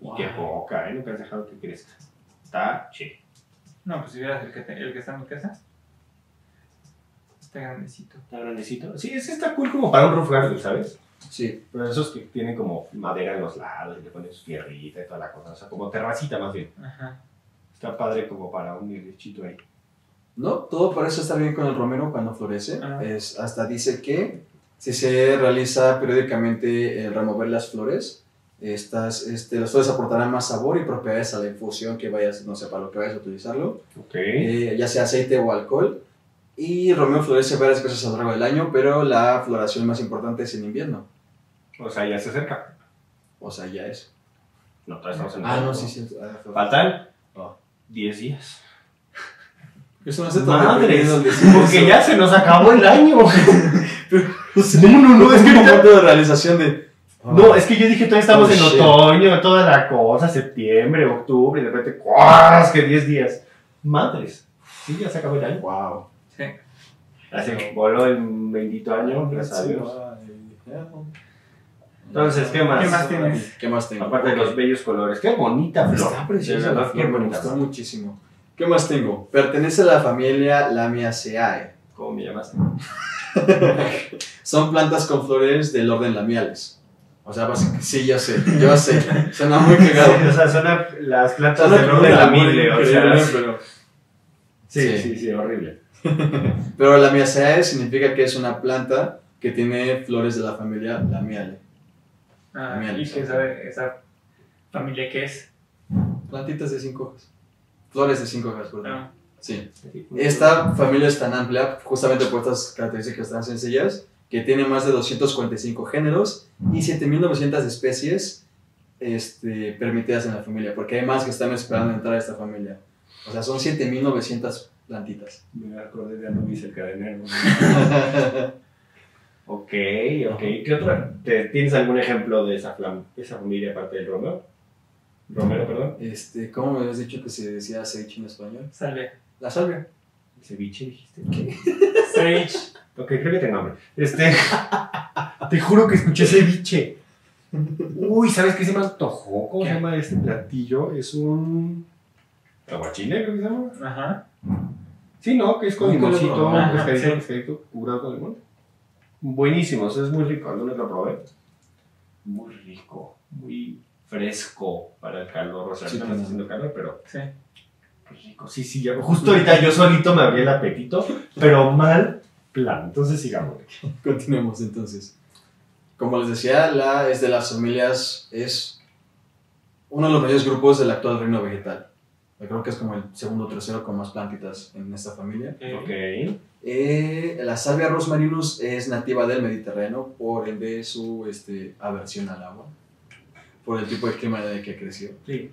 Y qué poca, ¿eh? Nunca has dejado que crezca. Está chido. No, pues si vieras el que, te- el que está en mi casa. Está grandecito. Está grandecito. Sí, ese está cool como para un roof garden, ¿sabes? Sí. Pero esos que tienen como madera en los lados y le ponen su tierrita y toda la cosa. O sea, como terracita más bien. Ajá. Está padre como para un derechito ahí. No, todo parece estar bien con el romero cuando florece. Ah. Es, hasta dice que si se realiza periódicamente el remover las flores, estas, este, las flores aportarán más sabor y propiedades a la infusión que vayas, no sé, para lo que vayas a utilizarlo, Ok. eh, ya sea aceite o alcohol. Y el romero florece varias veces a lo largo del año, pero la floración más importante es en invierno. O sea, ya se acerca. O sea, ya es. No, todavía estamos en Ah, el- no, sí, sí. Ah, fue- Faltan Ah. diez días. Eso no hace tan Madres, dependiendo del decir porque eso. ya se nos acabó el año. O sea, No, no, no, es que un ahorita- momento de realización de... No, es que yo dije, todavía estamos Oh, en shit. otoño, toda la cosa, septiembre, octubre, y de repente, ¡cuás! Que diez días. Madres. Sí, ya se acabó el año. Wow. Sí. Así voló el bendito año, gracias a Dios. Entonces, ¿qué más? ¿Qué más tienes? ¿Qué más tengo? Aparte de los bellos colores. Qué bonita flor. Está preciosa De la verdad, flor, qué me bonita. gustó muchísimo. ¿Qué más tengo? Pertenece a la familia Lamiaceae. ¿Cómo me llamaste? Son plantas con flores del orden Lamiales. O sea, básicamente, sí, yo sé, yo sé. Suena muy cagado. Sí, o sea, son la- las plantas Suena del como orden una Lamile, muy o sea. increíble, pero... Sí, Sí. sí, sí, horrible. Pero Lamiaceae significa que es una planta que tiene flores de la familia Lamiale. Ah, Miel. ¿y qué sabe esa familia qué es? Plantitas de cinco hojas. Flores de cinco hojas, perdón. Ah, Sí. Esta familia es tan amplia, justamente por estas características tan sencillas, que tiene más de doscientos cuarenta y cinco géneros y siete mil novecientas especies este, permitidas en la familia, porque hay más que están esperando entrar a esta familia. O sea, son siete mil novecientas plantitas. Me acordé de Anubis el cadenero. Ok, ok. ¿Qué otra? ¿Te- ¿Tienes algún ejemplo de esa, flam- esa familia aparte del Romero? Romero, perdón. Este, ¿cómo me habías dicho que se decía ceviche en español? sale. La salvia. ¿Ceviche dijiste? Sage. Ok, creo que tengo hambre. Este. Te juro que escuché ceviche. Uy, ¿sabes qué se me antojó? ¿Cómo ¿Qué? se llama este platillo? Es un. Aguachile, creo que se llama. Ajá. Sí, ¿no? Que es con Un limoncito, color, ajá, pescadito, sí. pescadito, curado con limón. Buenísimo, eso es muy rico. ¿Alguna vez lo probé? Muy rico, muy fresco para el calor. O sea, Sí, no claro. está haciendo calor, pero Sí. muy rico. Sí, sí, ya- justo ahorita yo solito me abrí el apetito, pero mal plan. Entonces sigamos. Continuemos entonces. Como les decía, la es de las familias, es uno de los mayores grupos del actual reino vegetal. Yo creo que es como el segundo o tercero con más plantitas en esta familia. Ok. Eh, la salvia rosmarinus es nativa del Mediterráneo, por ende su este, aversión al agua, por el tipo de clima en el que creció. Sí.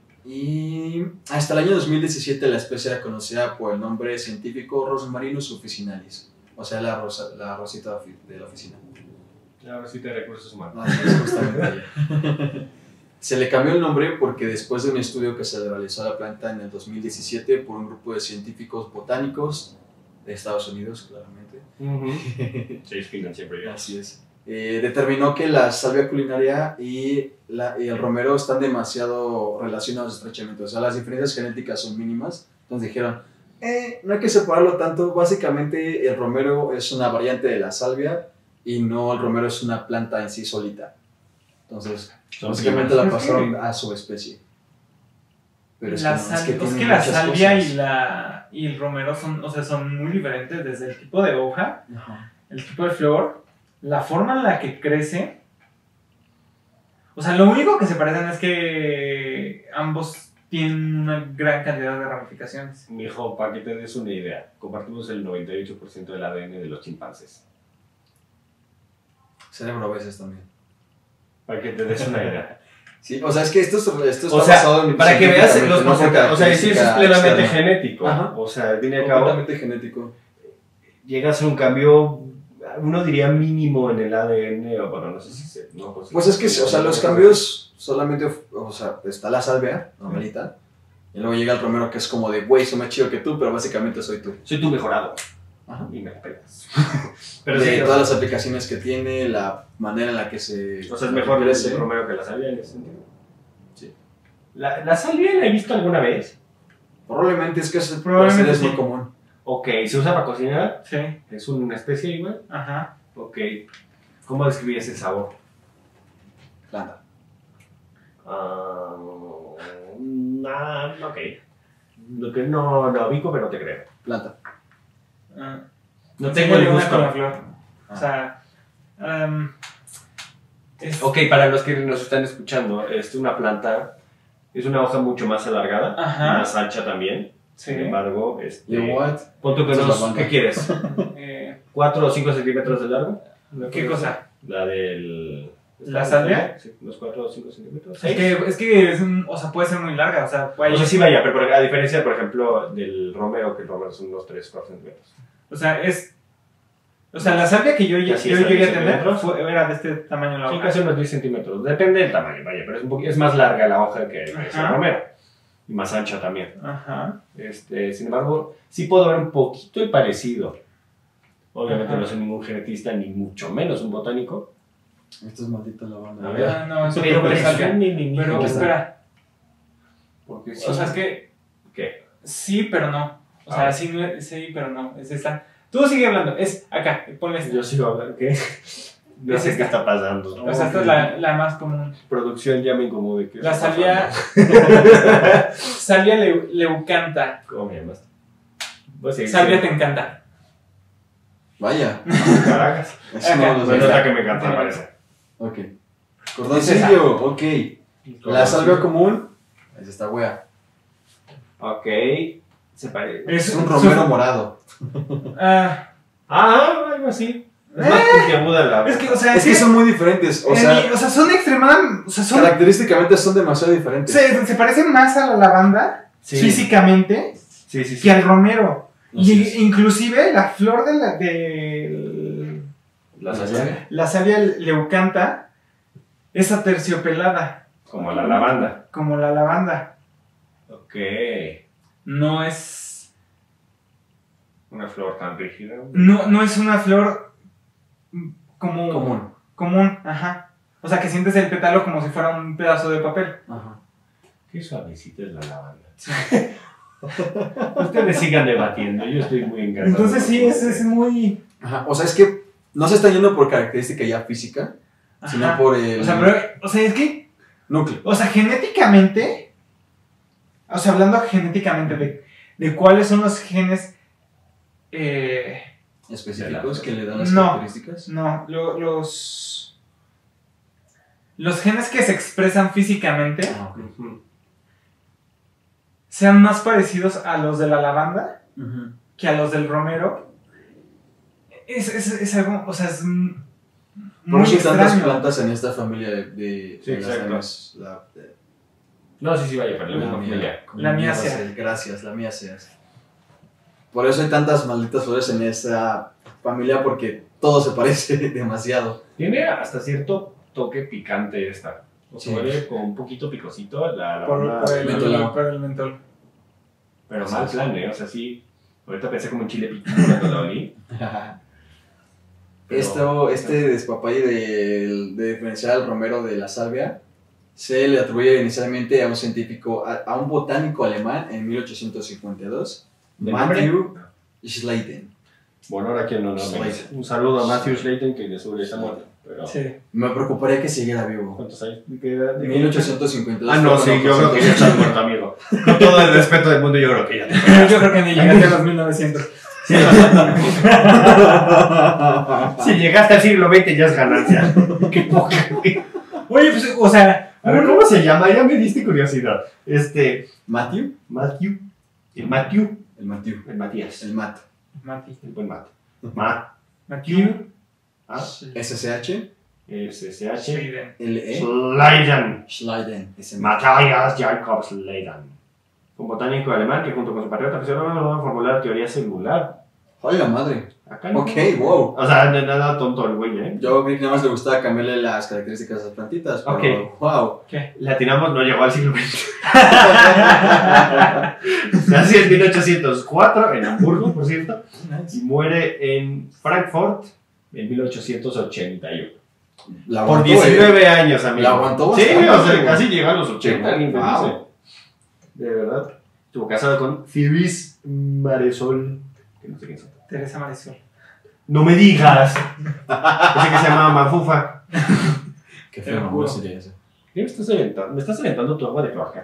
Y hasta el año dos mil diecisiete la especie era conocida por el nombre científico Rosmarinus officinalis, o sea, la, rosa, la rosita ofi- de la oficina. Ahora sí te recursos humanos. No, sí, es justamente ella. Se le cambió el nombre porque después de un estudio que se le realizó a la planta en el dos mil diecisiete por un grupo de científicos botánicos de Estados Unidos, claramente. Chase Finan siempre ya. Así es. Eh, determinó que la salvia culinaria y, la, y el romero están demasiado relacionados estrechamente. O sea, las diferencias genéticas son mínimas. Entonces dijeron, eh, no hay que separarlo tanto. Básicamente el romero es una variante de la salvia y no el romero es una planta en sí solita. Entonces, Son básicamente primas. la pasaron a su especie. Pero es La que, no, sal- es que, es tiene que la muchas salvia cosas. y, la, y el romero son, o sea, son muy diferentes desde el tipo de hoja, Ajá. el tipo de flor, la forma en la que crece. O sea, lo único que se parecen es que ambos tienen una gran cantidad de ramificaciones. Mijo, para que te des una idea, compartimos el noventa y ocho por ciento del A D N de los chimpancés. Cerebro a veces también. Para que te des una idea. Sí, o sea, es que esto, es- esto está O sea, basado en para que veas científicamente, los no por porcentajes. O sea, sí, eso es característica plenamente externa. genético. Ajá. O sea, al fin y al cabo, Completamente genético. llega a ser un cambio, uno diría mínimo en el A D N, o bueno, no sé si se. No, Pues es que, o sea, los cambios solamente, o sea, está la salvia, normalita, y luego llega el romero que es como de, güey, soy más chido que tú, pero básicamente soy tú. Soy tu mejorado. Ajá. Y me pegas. Pero Pero de sí, o todas sea, las aplicaciones que tiene, la manera en la que se... o sea, es mejor crece. el Romero que la salvia en ese sentido. La, la salvia la he visto alguna vez. Probablemente es que es, Probablemente es muy sí. común. Ok, ¿se usa para cocinar? Sí. ¿Es una especie igual? Ajá. Ok. ¿Cómo describías ese sabor? Planta. Ah, nah, ok. Lo que no lo ubico, pero te creo. Planta. Ah, No tengo tengo el alguna con la gusto. flor. Ah. O sea, um, es, Ok, para los que nos están escuchando, es una planta, es una hoja mucho más alargada, Ajá. más ancha también. sí. Sin embargo, este, You what? pon tú que Esa es unos- la banda. ¿qué quieres? Eh, ¿cuatro o cinco centímetros de largo? ¿Qué cosa? La del... ¿La salvia? Sí, unos cuatro o cinco centímetros. es que, es que es un, o sea, puede ser muy larga, o sea, puede- O sea, sí vaya, pero por- a diferencia, por ejemplo, del romero, que el romero son unos tres, cuatro centímetros. o sea, es, o sea, la salvia que yo, yo, Casi yo hasta llegué a diez tener centímetros. fue, era de este tamaño la Sí, hoja. casi unos diez centímetros. Depende del tamaño, vaya, pero es, un poqu- es más larga la hoja que que es el Ajá. romero. Y más ancha también. Ajá. Este, sin embargo, sí puedo ver un poquito el parecido. Obviamente Ajá. no soy ningún genetista, ni mucho menos un botánico. Esto es maldita la banda. A ver. Ah, no, eso Pero, no pero, es salvia. ni- ni- ni- Pero ni- espera, Porque sí. o sea, es que ¿Qué? sí, pero no. O A sea, ver. sí, no es- sí, pero no. Es esta. Tú sigue hablando. Es acá. Ponle esta. Yo sigo hablando, ¿qué? No Es sé qué esta. está pasando. O sea, esta es la, la más común. Producción ya me incomode. ¿Qué La está salvia. pasando? Salvia leu- leucanta. ¿Cómo me llamas? Pues sí, Salvia sí. te encanta. Vaya. Caracas. Eso Ajá. no lo Bueno, es sabía. la que me encanta, parece. Ok. Cordoncillo, ok. La salvia común es esta wea. Ok. Se parece. Es un romero morado. Ah, Ah, algo así. Es más Eh, puntiaguda la. es que, o sea, Es que son muy diferentes. O eh, sea, o sea, son extremadamente. O sea, son. característicamente son demasiado diferentes. Se, se parecen más a la lavanda Sí. físicamente Sí, sí, sí. que al romero. Así Y es. inclusive la flor de la, de La salvia. la salvia leucanta es aterciopelada, Como la lavanda. como la lavanda. Ok. No es. Una flor tan rígida. No, no es una flor como Común. común, ajá. O sea, que sientes el pétalo como si fuera un pedazo de papel. Ajá. Qué suavecita es la lavanda. Ustedes sigan debatiendo, yo estoy muy encantado. Entonces sí, es, es muy... Ajá. O sea, es que no se está yendo por característica ya física, sino Ajá. por el O sea, pero, o sea, es que, núcleo. o sea, genéticamente, o sea, hablando genéticamente de, de cuáles son los genes, eh, Específicos que le dan las No. características. no, lo- los, los genes que se expresan físicamente Ah, ok. Ujú. sean más parecidos a los de la lavanda Ujú. que a los del romero, es, es, es algo, o sea, es m- Por muy eso hay tantas extraño. plantas en esta familia de, de, Sí, de las exacto. ramas. La, de- No, sí, sí, vaya, pero la la misma mía. familia. Como La mía va a sea. ser. Gracias, la mía sea. Por eso hay tantas malditas flores en esta familia, porque todo se parece demasiado. Tiene hasta cierto toque picante esta. O sea, Sí. huele con un poquito picosito la Por, lavanda. por el, mentol. por el mentol. Pero Sí, mal sí. plan, ¿eh? O sea, sí. Ahorita pensé como en chile picante cuando la olí. Pero- Esto, este despapalle de, de diferenciar al romero de la salvia se le atribuye inicialmente a un científico, a, a un botánico alemán en mil ochocientos cincuenta y dos, ¿De Matthew Schleiden. Bueno, ahora quién no nos Slater. Un saludo a Matthew Slayton, que de seguro está muerto. Pero... Sí. Me preocuparía que siguiera vivo. ¿Cuántos años? ¿De qué edad? mil ochocientos cincuenta y dos. Ah, no, fue sí, cuando yo creo que ya presentó- estás muerto, amigo. Con todo el respeto del mundo, yo creo que ya te Yo creo que ni llegaste a los mil novecientos. Sí, si llegaste al siglo veinte ya es ganancia. Qué poca, güey. Oye, pues, o sea, A ver, ¿cómo se llama? Ya me diste curiosidad. Este, Matthew, Matthew. El Matthew. el Matthew, El Matías. el Matt. Mati. El buen Matt. Matt. Matthew. Ah, S C H, S S H. Schleiden. L E, Schleiden. Schleiden. ese Matt. Matthias Jacob Schleiden. Un botánico alemán que junto con su patriota fisiólogo va a formular teoría celular. ¡Ay, la madre! Acá no. Ok, wow. O sea, de nada tonto el güey, ¿eh? Yo creí que nada más le gustaba cambiarle las características a las plantitas, pero Ok. wow. ¿Qué? Latinamos no llegó al siglo veinte. Nació en mil ochocientos cuatro en Hamburgo, por cierto, y muere en Frankfurt en mil ochocientos ochenta y uno. La Por aguantó, diecinueve años, amigo. La aguantó Sí, bastante, o sea, güey. casi llega a los ochenta, alguien me Wow. dice. de verdad. Estuvo casado con Phoebis Maresol, que no sé quién son. Teresa Marisol. No me digas. Ese que se llamaba Mafufa. Qué feo nombre sería ese. ¿Qué me estás aventando? Me estás aventando tu agua de cloaca.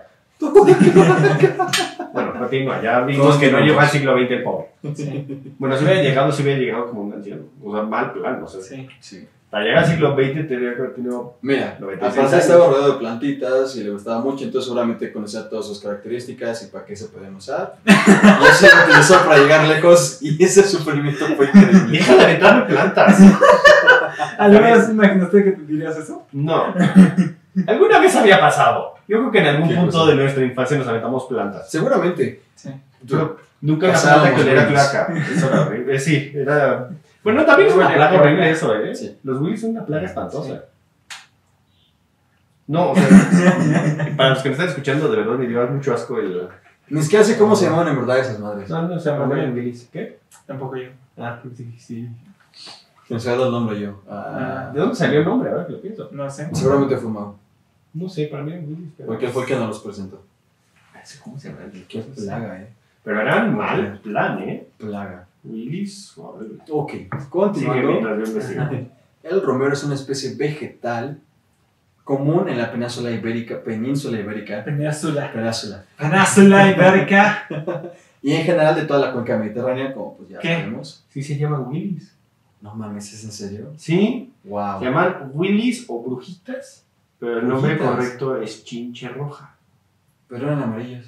Bueno, continúa. Ya vimos que no llegó al siglo veinte el pobre. Sí. Bueno, si hubiera llegado, si hubiera llegado como un anciano. O sea, mal plan, no sé. Sí. Sí. Para llegar al siglo veinte tendría que haber tenido Mira, noventa y seis aparte años. estaba rodeado de plantitas y le gustaba mucho, entonces seguramente conocía todas sus características y para qué se pueden usar. Y eso lo utilizó para llegar lejos y ese sufrimiento fue increíble. Deja de aventarme plantas. ¿Alguna vez imaginaste que te dirías eso? No. Alguna vez había pasado. Yo creo que en algún ¿Qué punto cosa? de nuestra infancia nos aventamos plantas. Seguramente. Sí. Pero nunca una Cazábamos planta que le era Willis. placa. Eso era horrible. Eh, sí, era. Bueno, también es una Bueno, plaga era horrible plaga. eso, ¿eh? Sí. Los Willis son una plaga espantosa. No, o sea, para los que me están escuchando, de verdad me dio mucho asco el. Ni siquiera sé cómo se llaman en verdad esas madres. No, no se llama Ok. Willis. ¿Qué? Tampoco yo. Ah, sí, sí. Me sé el nombre yo. Ah, ¿De dónde salió el nombre? Ahora que lo pienso. No sé. seguramente fue Mau. No sé, para mí era Willis. Pero... Porque fue el que nos los presentó. ¿Cómo se llama? Qué plaga, eh. Pero era mal plan, ¿eh? Plaga. Willis, horrible. Ok, Sigue continuando. mientras yo investigo. El romero es una especie vegetal común en la península ibérica, península ibérica, Península. península, Península ibérica. y en general de toda la cuenca mediterránea, como pues ya ¿Qué? sabemos. Sí, se llaman Willis. No mames, ¿es en serio? Sí, Wow. se llaman Willis o brujitas, pero el nombre Brujitas. correcto es chinche roja. Pero eran amarillas.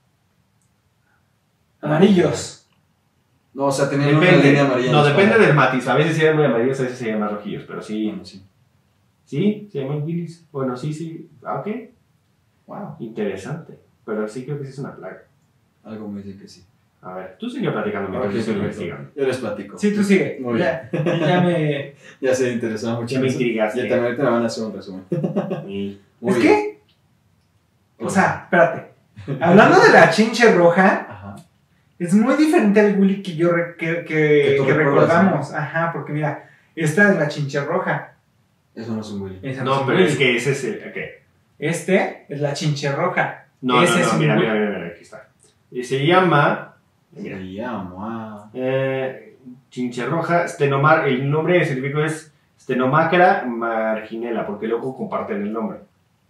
Amarillos. No, o sea, tenían una Depende, línea amarilla. en no, la depende espalda. del matiz. A veces se llaman amarillos, a veces se llaman rojillos, pero sí, Bueno, sí. sí, se llaman Willis. Bueno, sí, sí, ah, ok, Wow. interesante. Pero sí creo que sí es una plaga. Algo me dice que sí. A ver, tú sigue platicando mientras Ok, yo sigo perfecto. investigando. Yo les platico. Sí, tú sigue. Muy ya, ya me. Ya se interesó mucho. Ya me en eso. intrigaste. Ya también ahorita me van a hacer un resumen. Sí. Muy es bien. que. O sea, espérate. Hablando de la chinche roja, Ajá. es muy diferente al Willy que yo re- que, que, Que tú que recuerdas, recordamos. Ajá, porque mira, esta es la chinche roja. Eso no es un Willy. Esa No, es pero Willy. es que ese es el. ok. Este es la chinche roja. No, Ese no, es no, un mira, Willy. mira, mira, mira, aquí está. Y se llama. Mira. Se llama. Eh, chinche roja, stenomar, el nombre científico es Stenomacra marginella, porque luego comparten el nombre.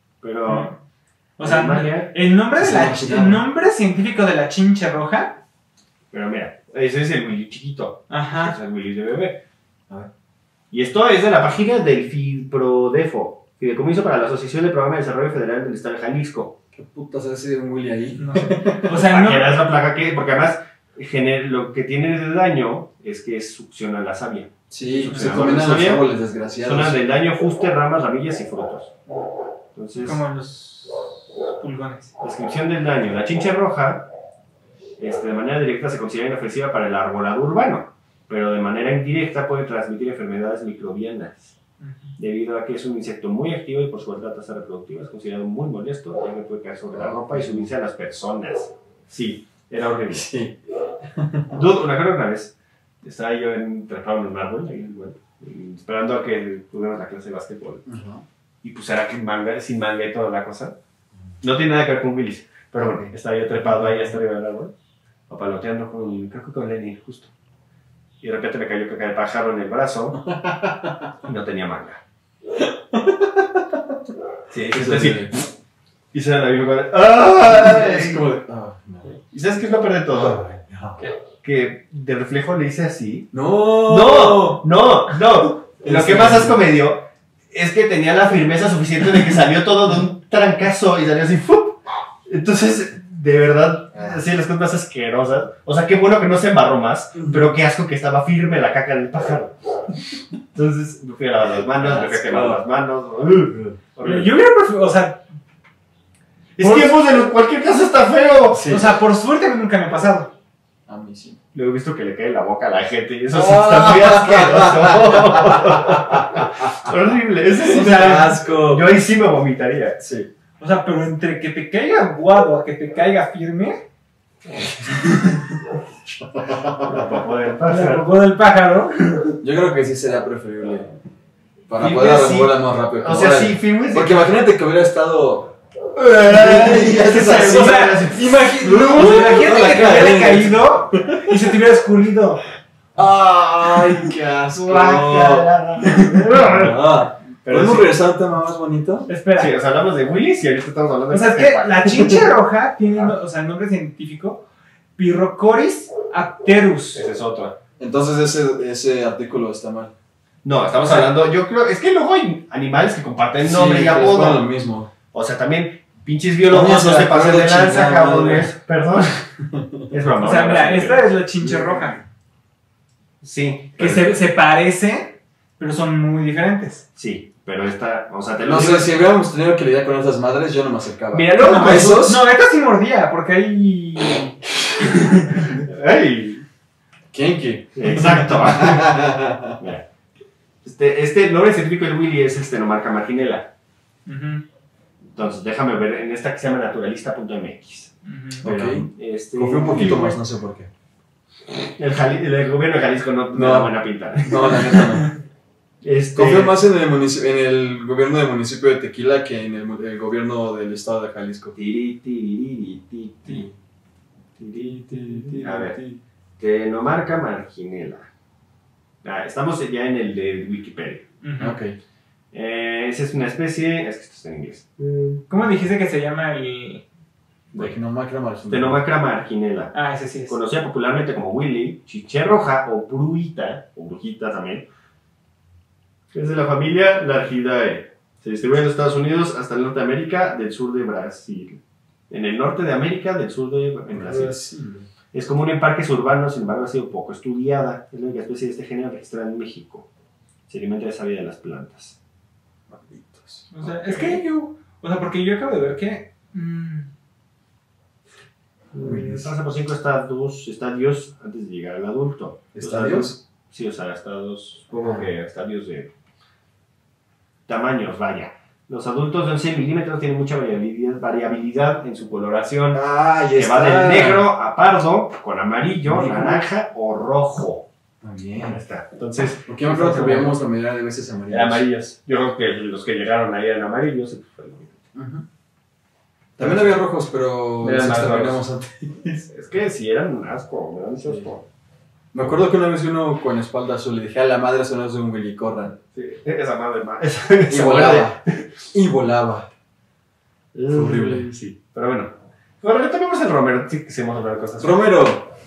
Pero. O sea, Alemania- el nombre, de Se la, imaginaba. el nombre científico de la chinche roja. Pero mira, ese es el Willy chiquito. Ajá. Es el Willy de bebé. A ver. Y esto es de la página del FIPRODEFO, Fideicomiso para la Asociación de Programa de Desarrollo Federal del Estado de Jalisco. ¿Qué putas hace un Willy ahí? No sé. O sea, Para no. que veas la plaga que. Porque además, gener- lo que tiene de daño es que succiona la savia. Sí, Sí, se sí. combinan los ¿Sabía? árboles desgraciados. Zona del daño, fuste, ramas, ramillas y frutos. Entonces. Como los pulgones. Descripción del daño. La chinche roja, este, de manera directa, se considera inofensiva para el arbolado urbano, pero de manera indirecta puede transmitir enfermedades microbianas, debido a que es un insecto muy activo y por su alta tasa reproductiva es considerado muy molesto, ya que puede caer sobre la ropa y subirse a las personas. Sí, era horrible. Sí. Dude, una, una vez, estaba yo en, trepado en un árbol, ahí, bueno, y esperando a que tuviéramos la clase de básquetbol. Ajá. Y pues era que manga, sin manga y toda la cosa. No tiene nada que ver con Willis. Pero bueno, estaba yo trepado ahí hasta arriba del árbol, papaloteando con, creo que con Lenny, justo. Y de repente me cayó caca de pájaro en el brazo y no tenía manga. Sí, Eso es es decir, de- y se la misma cosa. Es ¡Ay! como de. Ah, no. ¿Y sabes qué es lo peor de todo? Ay, no. Que de reflejo le hice así. ¡No! ¡No! ¡No! ¡No! Lo Es que que- más asco me dio es que tenía la firmeza suficiente de que salió todo de un trancazo y salió así. ¡fup! Entonces, de verdad, así las cosas más asquerosas. O sea, qué bueno que no se embarró más, pero qué asco que estaba firme la caca del pájaro. Entonces, me fui a lavar las manos, me fui a quemar las manos. ¡Ugh! Horrible. Yo hubiera preferido, o sea, Es que pues, en cualquier caso está feo. Sí. o sea, por suerte a mí nunca me ha pasado. A mí sí. Lo he visto que le cae la boca a la gente y eso sí está muy asqueroso. Horrible, eso sí O sea, está- asco. Yo ahí sí me vomitaría. Sí. O sea, pero entre que te caiga aguado a que te caiga firme, La popó del la pájaro. popó del pájaro. Yo creo que sí sería preferible. Para Firme, poder sí. removerla más rápido. O sea, Órale. sí, firme. sí. Porque imagínate que hubiera estado Y haces así. O sea, imagi- no, o sea, imagínate que te hubiera caído y se te hubiera escurrido. ¡Ay, qué asco! Guácala. Ah, Pero ¿podemos sí. regresar a un tema más bonito? Espera. Sí, o sea, hablamos de Willis y ahorita estamos hablando de O sea, es que Pepa. la chinche roja tiene, o sea, nombre científico, Pyrrhocoris apterus. Ese es otro. Entonces ese, ese artículo está mal. No, estamos hablando, yo creo, es que luego hay animales que comparten Sí, nombre y pero es para apodo. lo mismo. O sea, también, pinches biólogos Vamos no a se la pasen de cuerda lanza, chingada, cabrones. Perdón. Es broma. O sea, broma, mira, sí, esta es la chinche roja, Sí. que pero- se, se parece, pero son muy diferentes. Sí, pero esta, o sea, te lo No digo. sé, si hubiéramos tenido que lidiar con esas madres, yo no me acercaba. Mira, ¿Con no, besos? no, esta sí mordía, porque hay... ¡Ey! Kinky. Exacto. Mira. Este, este nombre científico del Willy es Stenomarca marginella. Ujú, Entonces, déjame ver en esta que se llama naturalista punto m x. ujú. Ok. Pero, este, Confío un poquito más, no sé por qué. El, Jali- el gobierno de Jalisco no, no No. da buena pinta. No, la neta no. Este, Confío más en el, munici- en el gobierno del municipio de Tequila que en el, mu- el gobierno del estado de Jalisco. Tiri, tiri, ti, ti. Tiri, tiri, ti. A ver, Stenomarca marginella. Ah, estamos ya en el de Wikipedia. Ujú. Ok. Eh, esa es una especie. Es que esto está en inglés. ¿Cómo dijiste que se llama el...? Echinopacra marginella. Stenomarca marginella. Ah, ese sí es. Conocida popularmente como Willy, chiche roja o bruita, o brujita también. Es de la familia Largidae. Se distribuye en los Estados Unidos hasta el norte de América, del sur de Brasil. En el norte de América, del sur de en Brasil. Es común en parques urbanos, sin embargo ha sido poco estudiada. Es la única especie de este género registrada en México. Se alimenta de savia de las plantas. Malditos. O sea, es que yo... O sea, porque yo acabo de ver que... mm, Eh, Pasa por cinco estadios, estadios antes de llegar al adulto. Los ¿Estadios? Sí, o sea, estadios, supongo que estadios de tamaños, vaya. Los adultos de once milímetros tienen mucha variabilidad, variabilidad en su coloración, Ah, ya que está. va del negro a pardo, con amarillo, Negro. naranja o rojo. Muy Ahí bien. está. Entonces, Porque me acuerdo que veíamos la mayoría de veces amarillos. amarillos. Yo creo que los que llegaron ahí eran amarillos. y pues fue lo mismo. Ujú. También había rojos, pero Eran los más exterminamos antes. Es que sí, eran un asco, me dan mucho asco. Me acuerdo que una vez vi uno con espalda azul y dije, a la madre, eso no es de un Willy, corran. Sí, esa madre más. Y Esa volaba. Y volaba. Fue horrible. Sí, pero bueno. Bueno, retomemos el Romero. Sí, quisimos hablar de cosas. Romero.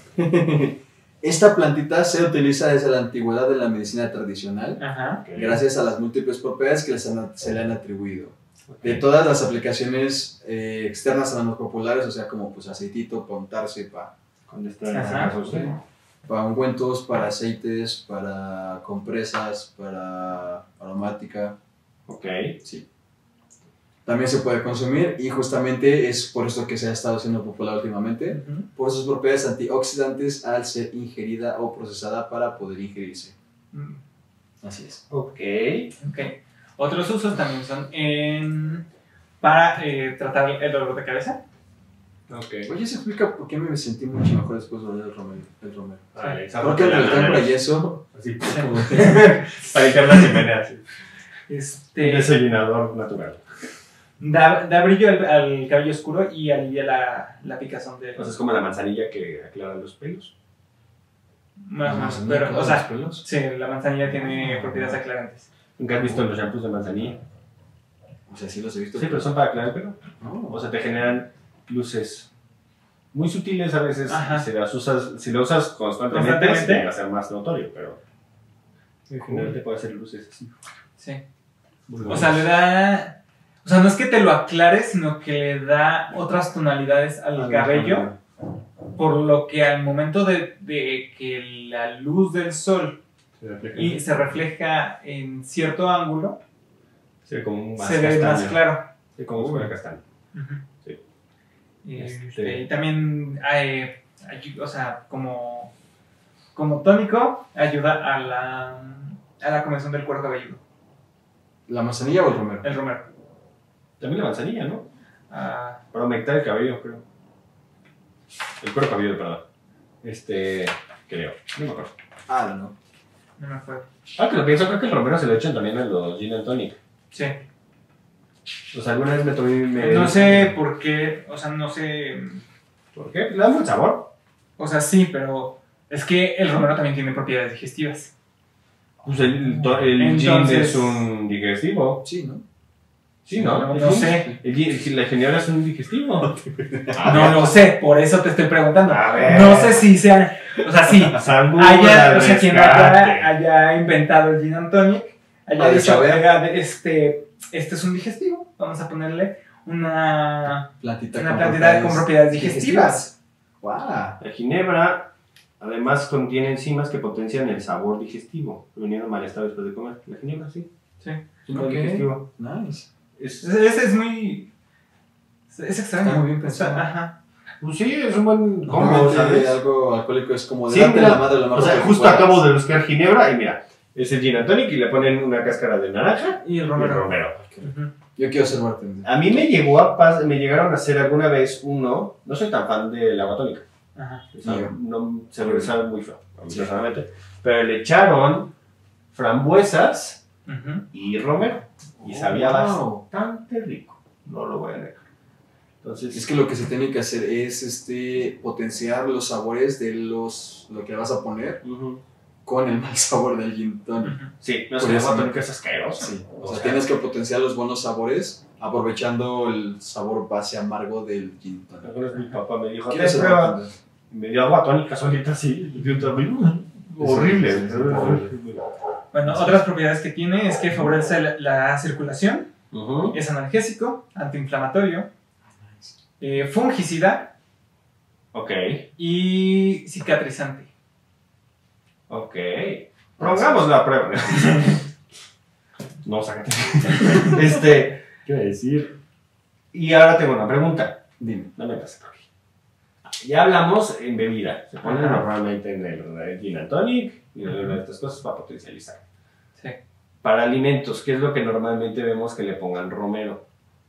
Esta plantita se utiliza desde la antigüedad en la medicina tradicional, Ajá. Ok. gracias a las múltiples propiedades que les han- se le han atribuido. Ok. De todas las aplicaciones eh, externas a las más populares, o sea, como pues aceitito para untarse, para ¿Dónde está Ajá. acaso usted? para ungüentos, para aceites, para compresas, para aromática. Ok. Sí. También se puede consumir y justamente es por esto que se ha estado haciendo popular últimamente, Ujú. por sus propiedades antioxidantes al ser ingerida o procesada para poder ingerirse. Mm, Así es. Ok. Ok. Otros usos también son en... para eh, tratar el dolor de cabeza. Ok. Oye, ¿se explica por qué me sentí mucho mejor después de oler el romero? El romero? Vale, Creo que en el templo y eso... Así. Para limpiar las chimeneas. Un Este, desayunador natural. da, da brillo al, al cabello oscuro y alivia la, la picazón de... O sea, es como la manzanilla que aclara los pelos. Más o menos, Más pero, claro, o sea, los pelos. sí, la manzanilla tiene propiedades aclarantes. ¿Nunca has visto los shampoos de manzanilla? O sea, sí los he visto. Sí, pero son para aclarar el pelo. No. O sea, te generan luces muy sutiles a veces. Ajá. Si las usas, si lo usas constantemente, Constantemente. sí va a ser más notorio, pero en general te puede hacer luces así. Sí. Muy O sea, le da... O sea, no es que te lo aclare, sino que le da otras tonalidades al Ah, cabello, por lo que al momento de, de que la luz del sol se refleja. y se refleja en cierto ángulo, se ve como más se ve más castaño. claro. Se ve como si fuera castaño. Sí. Y, Este- este, y también, eh, ayu- o sea, como, como tónico, ayuda a la, a la comezón del cuero cabelludo, ¿La manzanilla o el romero? el romero. También la manzanilla, ¿no? Ah, Para aumentar el cabello, creo. El cuero cabelludo, perdón. Este, creo. No me acuerdo. Ah, no. no me acuerdo. Ah, que lo pienso, creo que el romero se lo echan también a los gin and tonic. Sí. O sea, alguna vez me tomé... Me... No sé por qué, o sea, no sé... ¿Por qué? Le da buen sabor. O sea, sí, pero es que el romero también tiene propiedades digestivas. Pues el, to- el gin Entonces- es un digestivo. Sí, ¿no? Sí, ¿no? No, El no gin- sé. El, gin- la ginebra es un digestivo. No lo sé, por eso te estoy preguntando. A ver. No sé si sea... O sea, sí. Sangura, Haya, o sea, quien rescate. haya, haya inventado el gin and tonic, haya Ha de dicho, saber. "Oiga, este, este es un digestivo, vamos a ponerle una, Plantita una con plantita con propiedades digestivas. digestivas". ¡Guau! La ginebra, además, contiene enzimas que potencian el sabor digestivo, previniendo malestar después de comer. La ginebra, sí. Sí. Es un buen Ok. digestivo. Nice. Es, Ese es muy... Es extraño. Está muy bien pensado. Está- Ajá. pues sí, es un buen combo, Normalmente ¿sabes? algo alcohólico es como de Sí, darte mira, la madre la más O sea, rápido que justo puedas. acabo de buscar ginebra y mira, es el gin and tonic y le ponen una cáscara de naranja Y el y el romero. romero. Ujú. Yo quiero ser bartender. A mí me llegó a pas- me llegaron a hacer alguna vez uno, no soy tan fan del agua tónica, Ajá. o sea, Yo. no se me sabe muy feo, a mí Sí. personalmente, pero le echaron frambuesas Ujú. y romero y Oh, sabía wow. bastante rico, no lo voy a negar. Entonces, Es que lo que se tiene que hacer es este potenciar los sabores de los lo que vas a poner ujú. con el mal sabor del gin tonic. Ujú. Sí, no Por sé, el eso- agua tónica es asquerosa. Sí, o O sea, sea, tienes que potenciar los buenos sabores aprovechando el sabor base amargo del gin tonic. Alguna vez mi papá me dijo, ¿Quieres "Te ser prueba". bartender? Me dio agua tónica solita así, y yo también, horrible. Sí, sí, sí, horrible. Bueno, otras propiedades que tiene es que favorece la, la circulación, Ujú. es analgésico, antiinflamatorio, eh, fungicida Ok, y cicatrizante. ok. Pongamos la prueba. No, sácate. Este, ¿qué iba a decir? Y ahora tengo una pregunta. Dime. No me pasa por aquí. Ya hablamos en bebida. Se pone Ajá. normalmente en el, el gin and tonic y en alguna de estas cosas para potencializar. Sí. Para alimentos, ¿qué es lo que normalmente vemos que le pongan romero?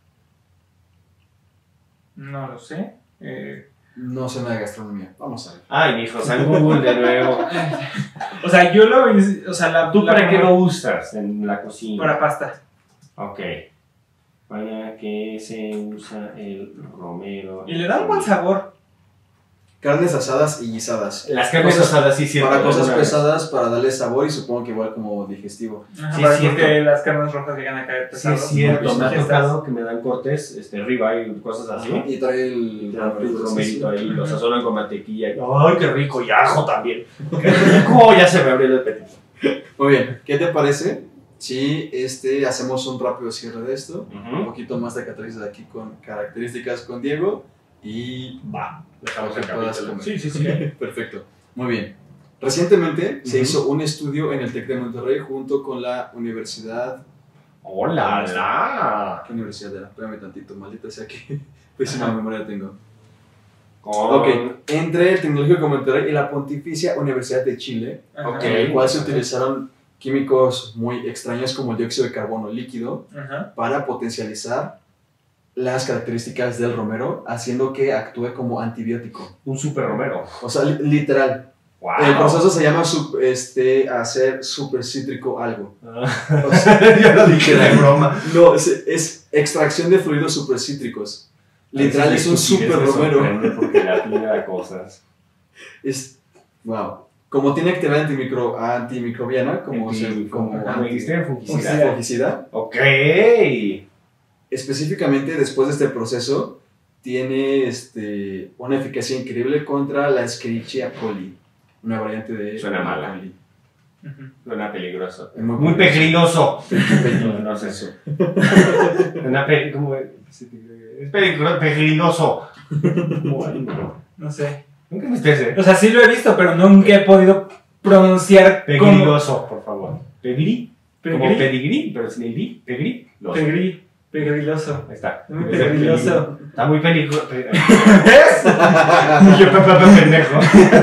No lo sé. Eh, No sé nada de gastronomía. Vamos a ver. Ay, mijo, San Google de nuevo. o sea, yo lo hice, o sea, la, ¿Tú la para qué romero- lo usas en la cocina? Para pasta. Ok. ¿Para qué se usa el romero? Y le da un buen sabor. Carnes asadas y guisadas. Las carnes Cosas- asadas sí cierto. Para cosas alguna vez. pesadas, para darle sabor y supongo que igual como digestivo. Ajá, Sí, para es cierto. porque las carnes rojas llegan a caer Sí, pesados. es cierto. muy Me ha digestas. tocado que me dan cortes, este, arriba y cosas así. Y trae Y el te dan tu romerito ahí, lo Ujú. sazonan con mantequilla. Ay, qué rico, y ajo también. Qué rico, ya se me abrió el apetito. Muy bien, ¿qué te parece si este, hacemos un rápido cierre de esto? Un poquito más de catarsis aquí con características con Diego y Va, dejamos Para el que puedas capítulo. comer. Sí, sí, sí. perfecto. Muy bien. Recientemente se Ujú. hizo un estudio en el TEC de Monterrey junto con la Universidad... Hola, la. ¿Qué universidad era? Espérame tantito, maldita sea que pésima memoria tengo. Con... Ok, entre el Tecnológico de Monterrey y la Pontificia Universidad de Chile, Ajá. Ok. en el cual se utilizaron químicos muy extraños como el dióxido de carbono líquido Ajá. para potencializar las características del romero, haciendo que actúe como antibiótico. Un super romero. O sea, li- literal. Wow. El proceso se llama sup- este, hacer super cítrico algo. Ah. O sea, Yo lo dije de broma. no, es, es extracción de fluidos super cítricos. Literal es un super romero. Porque la atina a cosas. Es, wow. Como tiene actividad antimicro, antimicrobiana, como, se, como Como dijiste, fungicida. anti- fungicida, Ok. específicamente después de este proceso, tiene este, una eficacia increíble contra la Escherichia coli, una variante de Suena mala. coli. Ujú. Suena peligroso. Es muy Muy peligroso. peligroso. No sé eso. Suena pe ¿cómo es? Es peligroso. Peligroso. Bueno, No sé. nunca viste ese. O sea, sí lo he visto, pero nunca he podido pronunciar como... Peligroso, por favor. Pegri. Como Pegri. pedigrí, pero sin el di. Pegri. Loso. Pegri. Pegriloso. Ahí está. Muy Es el peligroso. peligro. Está muy peligroso. ¿Ves? Yo, pe- pe- pe- pendejo.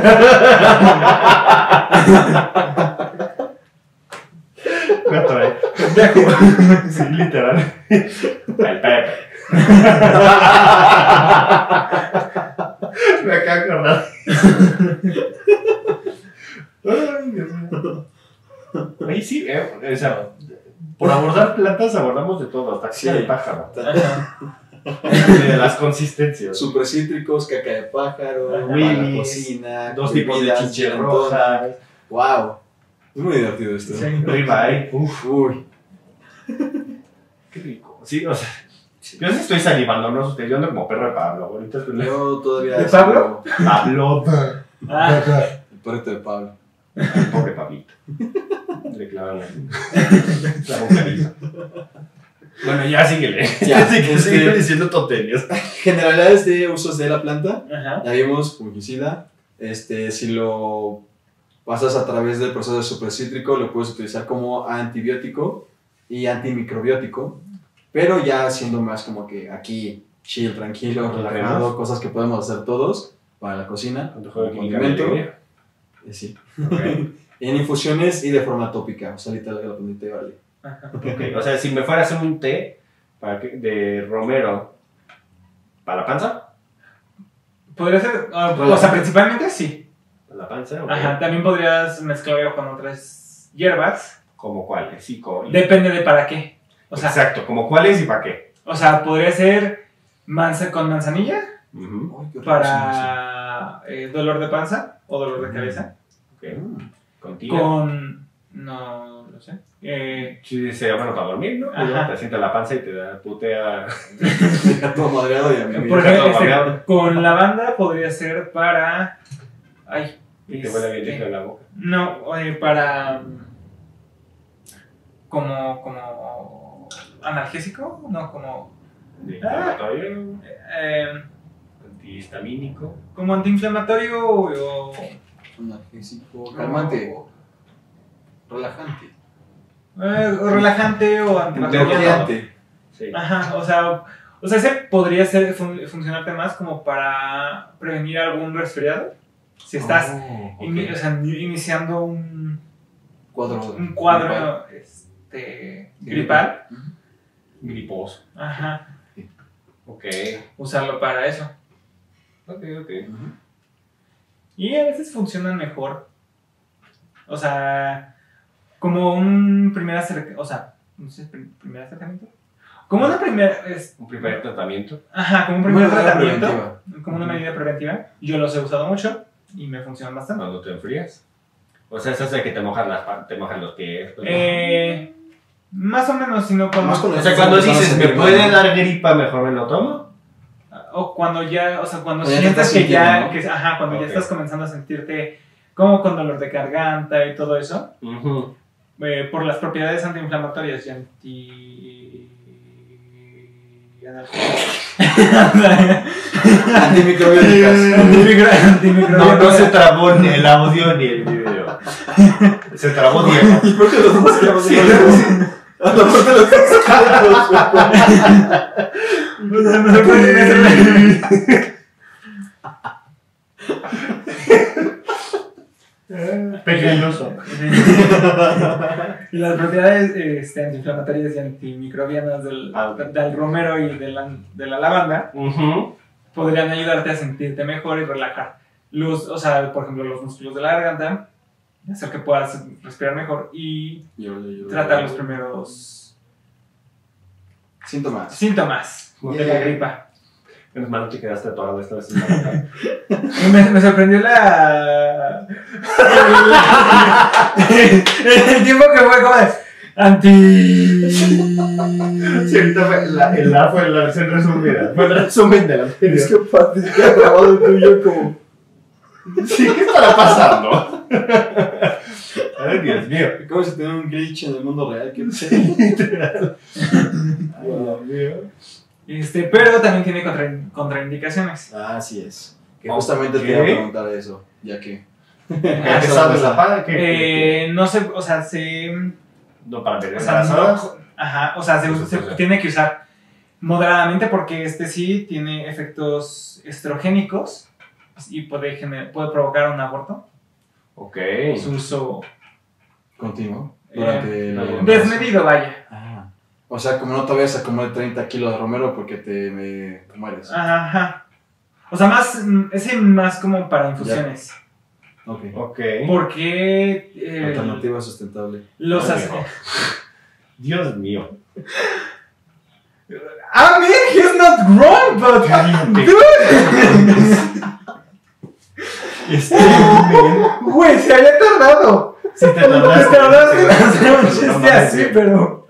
Gato, eh. Pendejo. Sí, literal. El Pepe. Me acabo de acordar. Ay, Dios mío. Ahí sí, eh, o sea, por abordar plantas abordamos de todo, hasta Sí. caca de pájaro. Ajá. De las consistencias. Super cítricos, caca de pájaro, Ajá. para la Willis, cocina, Dos tipos de bebidas, chinchilla gin and roja. tonic. Wow. Es muy divertido esto. Sí. Ribeye. Uf, Uy. qué rico. Sí, o sea, yo sí estoy salivando, no ustedes. Yo ando como perro de Pablo. Ahorita estoy Yo todavía. ¿De Pablo? Pablo. Ah, El perrito de Pablo. Ay, pobre Pablito. Le clavan la, la bocarita. Bueno, ya síguele. Ya, Sigue, este- sigue diciendo tonterías. Generalidades de usos de la planta. ajá. Ya vimos fungicida. Este, si lo pasas a través del proceso de supercítrico, lo puedes utilizar como antibiótico y antimicrobiótico. Pero ya siendo más como que aquí, chill, tranquilo, Relajemos. relajado, cosas que podemos hacer todos para la cocina. Cuando juega como química condimento. alegría. Eh, sí. Ok. En infusiones y de forma tópica. O sea, literal, la plantita y vale. Ajá. Ok, o sea, si me fuera a hacer un té para que- de romero para la panza, Podría ser, ah, o Relajante. sea, principalmente sí. para la panza, ok. Ajá, también podrías mezclarlo con otras hierbas. ¿Como cuáles? Sí, co- Depende de para qué. O sea, exacto, como cuáles y para qué. o sea podría ser manza con manzanilla Ujú, Ay, qué rico para eh, dolor de panza o dolor de cabeza. ok. son eso. Contigo. Con. No lo sé. Eh, Sí, sería bueno para dormir, ¿no? Ajá. Luego te sienta la panza y te da putea. Deja todo madreado y a mí. por deja ejemplo, todo este, babeado. con lavanda podría ser para. Ay. Y te huele bien este, rico en la boca. No, oye, para. mm, Como. Como. Analgésico, no, como. De Ah. inflamatorio, eh, antihistamínico. como antiinflamatorio o. Analgésico, calmante, relajante, eh, o relajante o antibacteriano. bloqueante. Sí. Ajá, o sea, o sea, ese podría ser, fun- funcionarte más como para prevenir algún resfriado. Si estás Oh, ok. ini- o sea, ni- iniciando un, cuadro, un cuadro este, gripal, Ujú. Griposo. ajá, Ok. usarlo para eso. Ok, ok. Ujú. Y a veces funcionan mejor. O sea, como un primer acercamiento, o sea, no sé, prim- primer acercamiento. Como una primera, es- Un primer tratamiento. ajá, como un primer Una manera tratamiento, preventiva. como una medida preventiva. Yo los he usado mucho y me funcionan bastante. Cuando te enfrías. O sea, esas de que te mojas las pa- te mojan los pies. Pues, Eh, más o menos, si no cuando, Más cuando o sea, cuando Estás dices, en ¿me el puede baño. dar gripa? Mejor me lo tomo. o cuando ya, o sea, cuando O ya te sientes estás que ya, sintiendo, ¿no? que, ajá, cuando Ok. ya estás comenzando a sentirte como con dolor de garganta y todo eso, Ujú. eh, por las propiedades antiinflamatorias y anti... Antimicrobióticas. Antimicro- antimicrobianas. No, no se trabó ni el audio ni el video. Se trabó Diego. ¿Y por qué los dos quedamos Sí, igual? sí. A lo mejor te los dos O sea, me sorprende, me sorprende. Pegriloso. Y las propiedades este, antiinflamatorias y antimicrobianas del, Ah. del romero y de la, de la lavanda Ujú. podrían ayudarte a sentirte mejor y relajar los, o sea, por ejemplo, los músculos de la garganta, hacer que puedas respirar mejor y tratar los primeros Síntomas. síntomas de la gripa. Menos mal no te quedaste atorado esta vez en la boca. Me, me sorprendió la... el tiempo que fue como de... Anti... Sí, ahorita fue la, el A fue la versión resumida. Fue el resumen de la Es anterior. que aparte se queda grabado el tuyo como. Sí, ¿qué estará pasando? Ay, Dios mío. Como si tuviera un glitch en el mundo real. Que Literal. Ay, Dios mío. Este, pero también tiene contra, contraindicaciones. Ah, así es. Que justamente te iba a preguntar eso, ya que. ¿Ya te sabes la paga? ¿Qué? Eh, no sé, o sea, se... No, para ver O sea, embarazadas. no- ajá, o sea, se, Eso, se eso. tiene que usar moderadamente porque este sí tiene efectos estrogénicos y puede, gener- puede provocar un aborto. Ok. Su uso Continuo. Eh, Durante el no, embarazo. desmedido, vaya. Ah. O sea, como no te vayas a comer treinta kilos de romero porque te, me, te mueres. Ajá, ajá. O sea, más, mm, ese más como para infusiones. Ok. Ok. Porque eh, Alternativa sustentable. los, Ah, ace- viejo. Dios mío. I mean, he's not wrong, but dude. Este, men. Güey, se había tardado. Si te tardaste. Te tardaste en hacer un No chiste mames, así, sí. pero.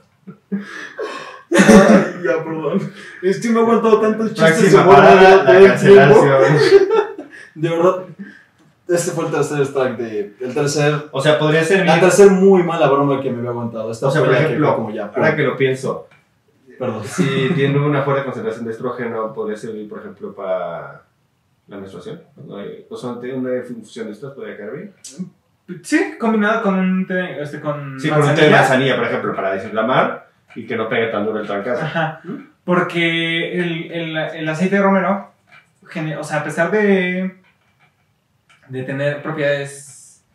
Ay, ya, perdón. Es que me he aguantado tantos chistes de Próxima humor parada, negro todo la el tiempo. cancelación. De verdad, este fue el tercer strike de. El tercer. O sea, podría ser La bien. tercer muy mala broma que me había aguantado. Esta O sea, fue por la que ejemplo, fue como ya. ahora que lo pienso, Perdón. si tiene una fuerte concentración de estrógeno, podría servir, por ejemplo, para la menstruación. No hay- O sea, una infusión de estas podría caer bien. Sí, combinado con un té, este, con. Sí, con un té de manzanilla. manzanilla, por ejemplo, para desinflamar y que no pegue tan duro el trancazo. Ajá. Porque el, el, el aceite de romero, gene- o sea, a pesar de, de tener propiedades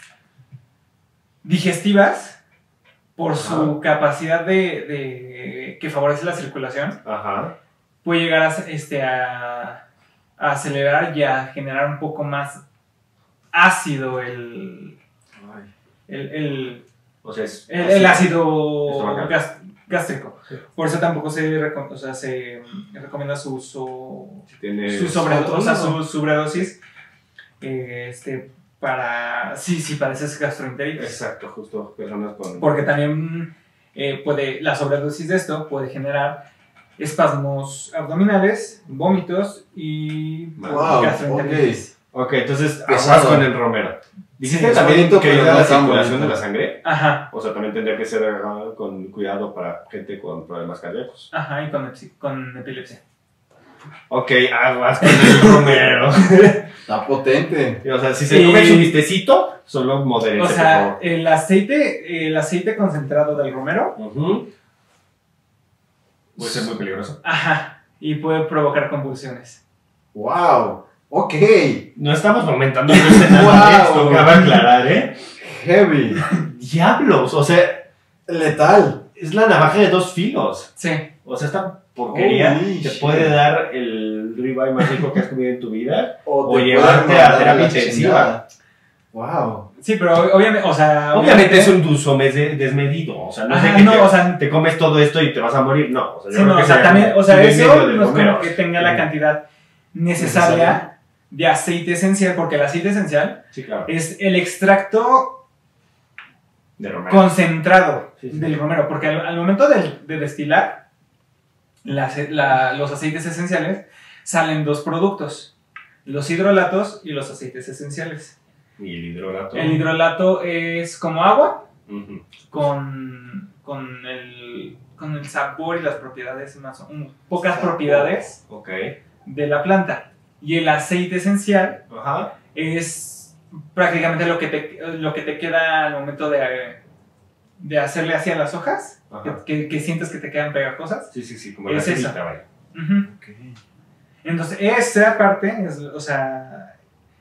digestivas, por su capacidad de, de que favorece la circulación, Ajá. puede llegar a, este, a, a acelerar y a generar un poco más ácido el, Ay. el, el, O sea, es. el, el ácido Estomacal. gas- gástrico. Sí. Por eso tampoco se, reco- o sea, se recomienda su uso, Si tiene. su, sobredo- o sea, controlado. su sobredosis eh, este, para, sí, sí, padeces gastroenteritis. Exacto, justo. Personas con. Porque también eh, puede, la sobredosis de esto puede generar espasmos abdominales, vómitos y Wow, gastroenteritis. Ok, entonces, Pesado. aguas con el romero. ¿Dijiste Sí, también bonito, que pero ayuda a no la tan circulación bonito. de la sangre? Ajá, O sea, también tendría que ser ah, con cuidado para gente con problemas cardíacos. ajá, y con, epsi- con epilepsia. Ok, aguas con el romero. Está potente. O sea, si se Y- come su vistecito, solo modérense, O por sea, favor. el aceite, el aceite concentrado del romero, Ujú. Puede ser muy peligroso. ajá, y puede provocar convulsiones. Wow. Ok. No estamos aumentando el escenario, Wow. esto cabe aclarar, ¿eh? Heavy. Diablos, o sea, Letal. es la navaja de dos filos. Sí, O sea, esta porquería Holy te shit. puede dar el ribeye más rico que has comido en tu vida. O, O te llevarte pueden a mandar terapia la intensiva. chingada. Wow. sí, pero obviamente, o sea, Obviamente es un dulzomés de- desmedido. O sea, no Ajá, sé que no, te, o sea- te comes todo esto y te vas a morir. No, o sea, yo sí, creo no, que o sea, sería también, como o sea, kilo y eso medio del no es romero. como que tenga la Ujú. cantidad necesaria de aceite esencial, porque el aceite esencial Sí, claro. es el extracto De romero. concentrado Sí, sí. del romero, porque al, al momento de, de destilar las- la- los aceites esenciales salen dos productos, los hidrolatos y los aceites esenciales. Y el hidrolato. El hidrolato es como agua Ujú. con, con, el, con el sabor y las propiedades más, un- pocas Sabor. propiedades Ok. de la planta. Y el aceite esencial Ajá. es prácticamente lo que te, lo que te queda al momento de, de hacerle así a las hojas, Ajá. que, que- que sientes que te quedan pegajosas. Sí, sí, sí, como Es la eso. semita, vaya. Ujú. Entonces, esa parte es, o sea,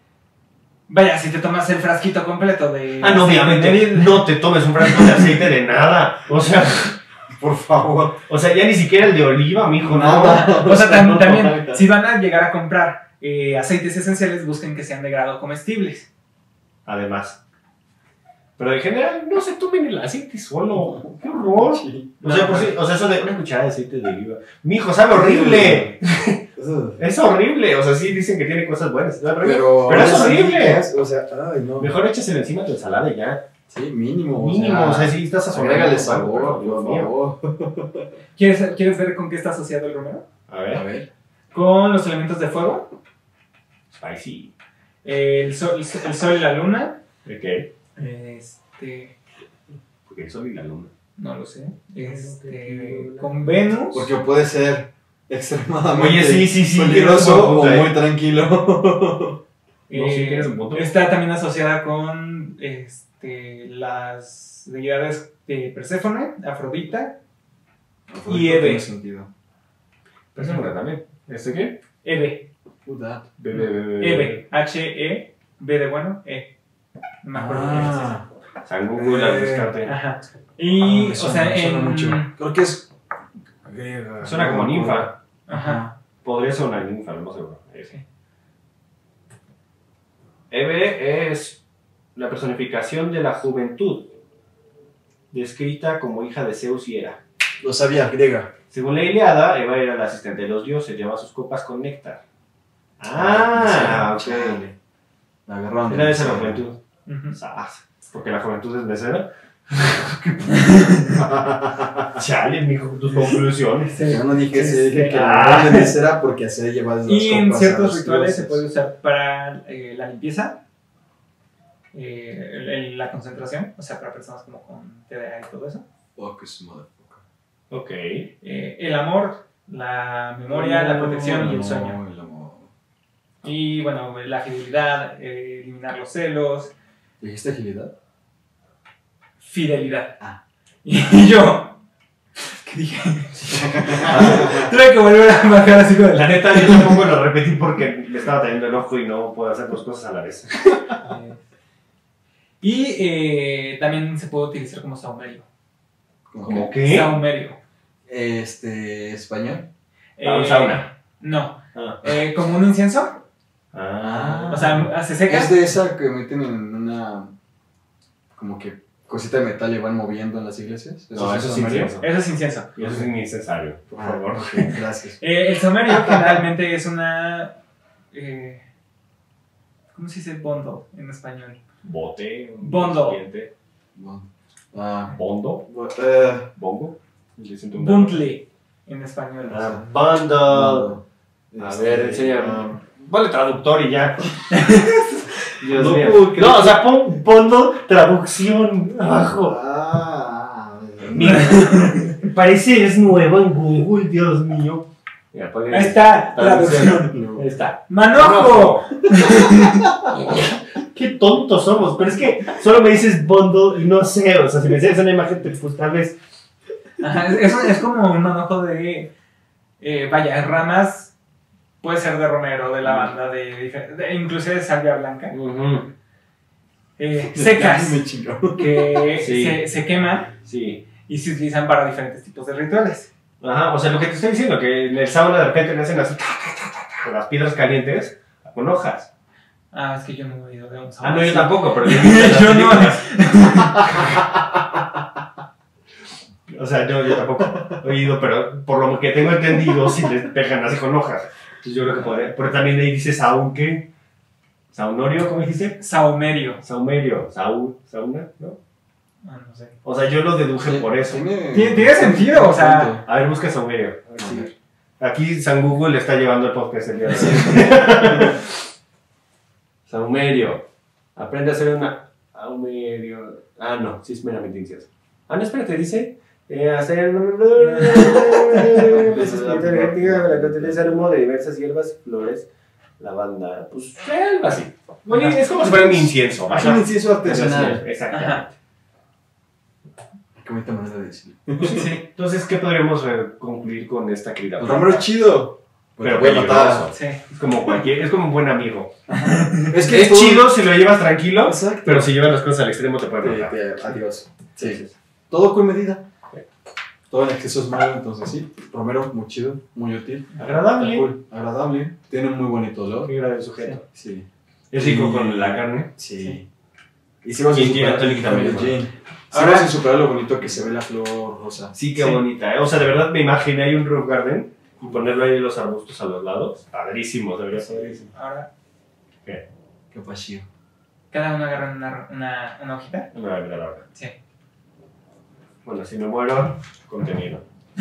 vaya, si te tomas el frasquito completo de... Ah, no, aceite obviamente. de- No te tomes un frasco de aceite de nada. O sea, Por favor. o sea, ya ni siquiera el de oliva, mijo, Nada. no. O sea, tam- No, también, no, si van a llegar a comprar eh, aceites esenciales, busquen que sean de grado comestibles. Además. Pero en general, no se tomen el aceite solo. ¡Qué horror! Sí. O sea, por si- o sea, eso de una cucharada de aceite de oliva. Mijo, sabe horrible. Eso- Es horrible. O sea, sí dicen que tiene cosas buenas. Pero, Pero, pero es aún así, horrible. es- O sea, ay, no. Mejor échaselo encima de tu ensalada y ya. Sí, mínimo. Mínimo, o sea, sí estás sazonando. Agrégale bueno, sabor, pero, Dios por mío. favor. ¿Quieres, ¿Quieres ver con qué está asociado el romero? A A ver. ver. Con los elementos de fuego, Spicy. el sol, el sol y la luna, Ok. este, Porque el sol y la luna. no lo sé, este, con Venus, Porque puede ser extremadamente Oye, sí, sí, sí, peligroso tienes un o punto ahí. muy tranquilo. No, sí eh, tienes un punto. está también asociada con este, las deidades de Perséfone, Afrodita, Y Eve. Tiene sentido. Pero eso no también. ¿Este qué? Eve, Who that? Bebé, bebé. Eve, H-E, B de bueno, E. No me acuerdo quién es ese. Ah, San Google al Eh, buscarte. Ajá. Y, ah, o suena- sea, suena en... mucho. Creo que es griega. Suena como ninfa. Ajá. Podría ser una ninfa, no seguro. Ese. Sí. Eve es la personificación de la juventud. descrita como hija de Zeus y Hera. Lo sabía, griega. Según la Ilíada, Eva era la asistente de los dioses, llevaba sus copas con néctar. Ah, sí, ok. chale. La agarraron. Era esa la juventud. Ujú. Sas, porque la juventud es mesera. Chale, mijo, tus conclusiones. Yo no dije eso, Sí, dije sí. que la agarraron de cera porque así llevas las Y en copas a ciertos los rituales dioses. se puede usar para eh, la limpieza, eh, el- el- la concentración, o sea, para personas como con T D A y todo eso. Fuck is motherfucker. Ok. Eh, el amor, la memoria, la protección y el sueño. El amor. Y bueno, la agilidad, eh, eliminar los celos, ¿Dijiste agilidad? fidelidad. Ah. Y yo, ¿qué dije? Tuve que volver a bajar así con La la neta, yo tampoco lo repetí porque me estaba teniendo el ojo y no puedo hacer dos cosas a la vez. Eh, Y eh, también se puede utilizar como saumerio. ¿Cómo qué? Saumerio. Este, español. Ah, un sauna. No. Ah. Eh, como un incienso. Ah. O sea, se seca. Es de esa que meten en una, como que cosita de metal y van moviendo en las iglesias. No, eso es saumerio? incienso. Eso es incienso. Y eso es innecesario, por Ah, favor. ok, gracias. Eh, el saumerio generalmente es una. Eh, ¿Cómo se dice bondo en español? Bote. un Bondo. recipiente. Bueno, ah, Bondo. eh, Bongo. Le siento un- Buntle en español. Ah, bundle. A este, ver, enséñame. ah, Vale, traductor y ya. Dios No mío. puedo creer. No, o sea, pon bundle, traducción abajo. Ah, Mira, parece es nuevo en Google, Dios mío. Mira, ponle- Ahí está, traducción. no. Ahí está. ¡Manojo! Qué tontos somos, pero es que solo me dices bundle y no sé, o sea, si me enseñas una imagen, te- pues tal vez. Ajá, es, es- es como un manojo de. Eh, vaya, ramas. Puede ser de romero, de lavanda, de, difer- de inclusive de salvia blanca. Ujú. Eh, secas. Me chingó. Que Sí. se, se queman Sí. y se utilizan para diferentes tipos de rituales. Ajá, o sea, lo que te estoy diciendo, que en el sauna de repente le hacen así, ta, ta, ta, ta, con las piedras calientes, con hojas. Ah, es que yo no he oído de un Ah, no, yo Sí. tampoco, pero yo he visto en las Yo no. películas. O sea, yo, yo tampoco he oído, pero por lo que tengo entendido, si les pegan así con hojas. Entonces yo creo que podría. Pero también ahí dice saún, ¿qué? ¿Saunorio? ¿Cómo dijiste? Saumerio. Saumerio. Saúl, sauna, ¿no? Ah, no sé. O sea, yo lo deduje por eso. Tiene, Tiene- tiene sentido, o sea- A ver, busca saumerio. A ver A si- ver. Aquí San Google le está llevando el podcast el día de hoy. Saumerio. Aprende a hacer una. Saumerio. Ah, no, sí es meramente incienso. Ah, no, espérate, dice. Eh, hacer. Es espíritu energético para que utiliza el humo de diversas hierbas, flores, lavanda. Pues, eh, algo así. Oye, es como si fuera un incienso. Es un incienso artesanal. Exactamente. Ajá. Qué bonita manera de decirlo. Sí, Entonces, ¿qué podríamos eh, concluir con esta actividad? El romero es chido. Pero voy a matar. peligroso. sí. Es como cualquier, es como un buen amigo. Es Es todo- chido si lo llevas tranquilo, Exacto. pero si llevas las cosas al extremo te puede Te- matar. te- Adiós. Sí. Todo con medida. Todo en exceso es malo, entonces sí. Romero, muy chido, muy útil. Agradable. Cool, agradable. Tiene un muy bonito olor. Qué grave sujeto. Sí. Es rico Y- con la carne. Sí. Y si vas a Y superar gin tonic también, con el ¿no? gin. Si Ahora- vas a superar lo bonito que se ve la flor rosa. Sí, qué Sí. bonita. ¿eh? O sea, de verdad me imaginé ahí un roof garden y ponerlo ahí los arbustos a los lados. Padrísimo, debería ser padrísimo. Ahora, Qué vacío. cada uno agarra una, una, una hojita. No me va a olvidar ahora. Sí. Bueno, si me muero, contenido.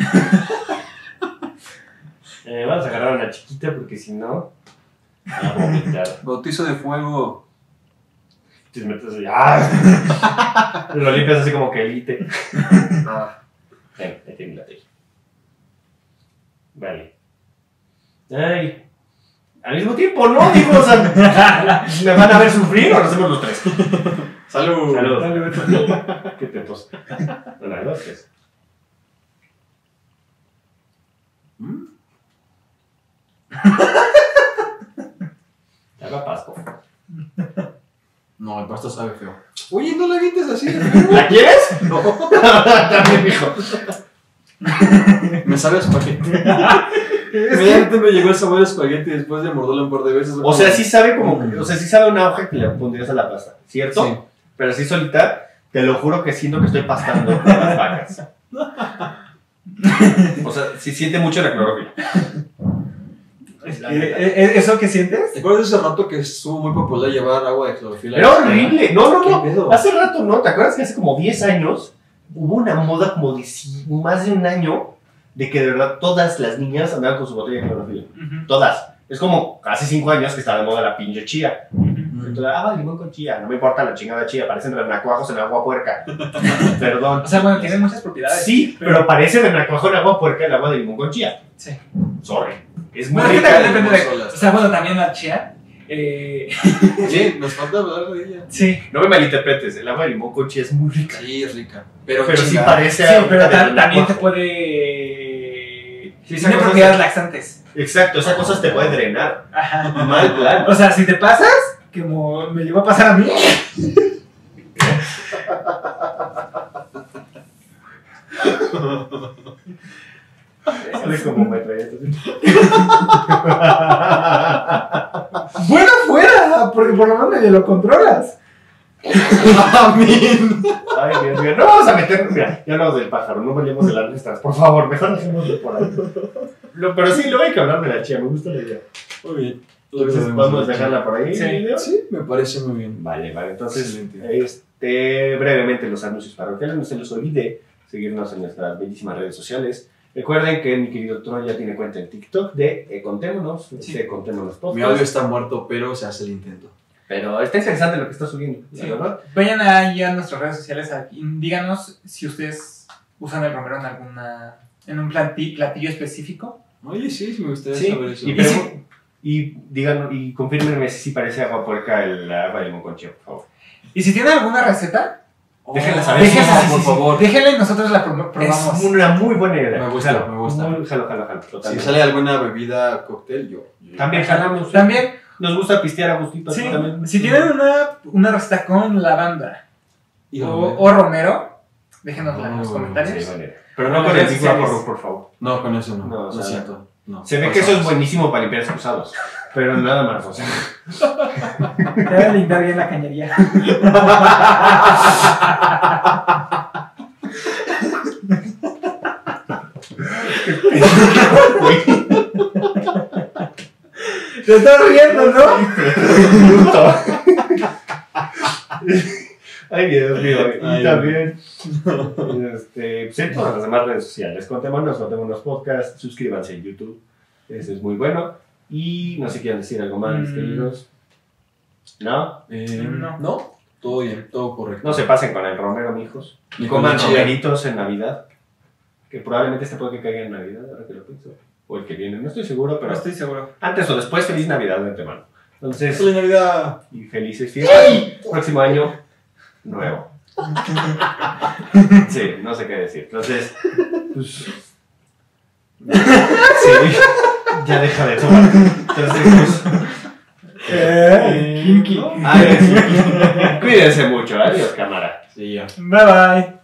eh, vamos a agarrar una chiquita porque si no, a vomitar. Bautizo de fuego. Te metes así, ¡ah! Lo limpias así como que elite. Ah. Ven, ahí tiene la tela. Vale. Ay. Al mismo tiempo, ¿no? Digo, o sea, ¿me van a ver sufrir o lo hacemos los tres? Salud. Salud. ¿Qué te pos? Una, dos, tres. ¿Mm? Te haga pasco. No, el pasto sabe feo. Oye, no la avientes así de feo. ¿La quieres? No. También, mijo. Me sabe a espagueti. Inmediatamente me llegó el sabor de espagueti después de morderlo un par de veces. O sea, sí sabe como, o sea, sí sabe una hoja que le pondrías a la pasta, ¿cierto? Sí. Pero así solita, Te lo juro que siento que estoy pastando con las vacas. O sea, sí siente mucho la clorofila. Es que, ¿e- ¿Eso que sientes? ¿Te acuerdas de ese rato que estuvo muy popular llevar agua de clorofila? Era horrible. No, no, ¿Qué no. pedo? Hace rato, ¿no? ¿Te acuerdas que hace como diez años hubo una moda como de si- más de un año de que de verdad todas las niñas andaban con su botella de clorofila? Ujú, Todas. Es como hace cinco años que está de moda la pinche chía. ujú. Entonces, agua de limón con chía. No me importa la chingada chía. Parecen renacuajos en agua puerca. Perdón. O sea, bueno, tiene muchas propiedades. Sí, pero parece renacuajo en agua puerca el agua de limón con chía. Sí. Sorry. Es muy Bueno, es que rica. también depende de. solas. O sea, bueno, también la chía. Eh, Sí, nos falta hablar de ella. sí. No me malinterpretes. El agua de limón con chía es muy rica. Sí, es rica. Pero, Pero sí chingada. parece Sí, agua pero de ta- también te renacuajo. puede. Sí, esa tiene cosa propiedades se- laxantes. Exacto, esas cosas te pueden drenar. Ajá. Mal plan. O sea, si te pasas, como me llegó a pasar a mí. ¿Sabes cómo me traía esto? Bueno, fuera, porque por lo menos medio lo controlas. Amén. Ay, Dios mío. No vamos a meternos. Mira, ya hablamos del pájaro. No hablemos de las nuestras. Por favor, mejor dejémoslo por ahí. Lo- pero sí, luego hay que hablar de la chía. Me gusta la idea. Muy bien. Entonces, vamos a dejarla por ahí. Sí. el video? Sí, me parece muy bien. Vale, vale. Entonces, Excelente. este, brevemente los anuncios parroquiales. No se les olvide seguirnos en nuestras bellísimas redes sociales. Recuerden que mi querido Troy ya tiene cuenta en TikTok de eh, Contémonos. Sí. De Contémonos Mi Podcast. audio está muerto, pero se hace el intento. Pero está interesante lo que está subiendo, Sí. la verdad. Vayan ahí a nuestras redes sociales aquí, díganos si ustedes usan el romero en alguna en un plati- platillo específico. Oye, sí, me gustaría Sí, saber eso. y, pregu- y digan y confírmenme si parece agua puerca el agua de limón con chía, por favor. Y si tienen alguna receta, déjenla Oh, saber. déjenla, por favor. déjenla y nosotros la pro- probamos. Es una muy buena idea. Me gusta, Jalo, me gusta. muy- jalo, jalo, jalo, Si totalmente. sale alguna bebida cóctel, yo. yo- También jalamos. También, Nos gusta pistear a gustito. sí, también. si tienen una, una receta con lavanda Y o, Romero. o romero, déjenosla en los Oh, comentarios. Sí, vale. Pero no Las con el redes mismo sociales. porro, por favor. No, con eso no. No, o lo sea, siento. No. Se ve Por que eso es favor. buenísimo para limpiar excusados. Pero nada más, o sea. Te voy a limpiar bien la cañería. Te estás riendo, ¿no? Bruto. Ay, Dios mío. Y Ay, también, este, pues en todas las demás redes sociales. Contémonos, Contémonos Podcast. Suscríbanse en YouTube. Eso es muy bueno. Y no sé si quieren decir algo más, mis Mm. queridos. ¿No? Eh, No. no. Todo bien, todo correcto. No se pasen con el romero, mijos. Ni con Coman la chía. romeritos en Navidad. Que probablemente este puede que caiga en Navidad, ahora que lo pienso. O el que viene, no estoy seguro, pero No estoy seguro. antes o después, feliz Navidad de antemano. Entonces, ¡Feliz Navidad! y felices fiestas. Próximo año, nuevo. Sí, no sé qué decir. Entonces, pues. Sí, ya deja de tomar. Entonces, pues. Eh, Kinky. Ay, sí. Cuídense mucho. Adiós, cámara. Sí, ya. Bye bye.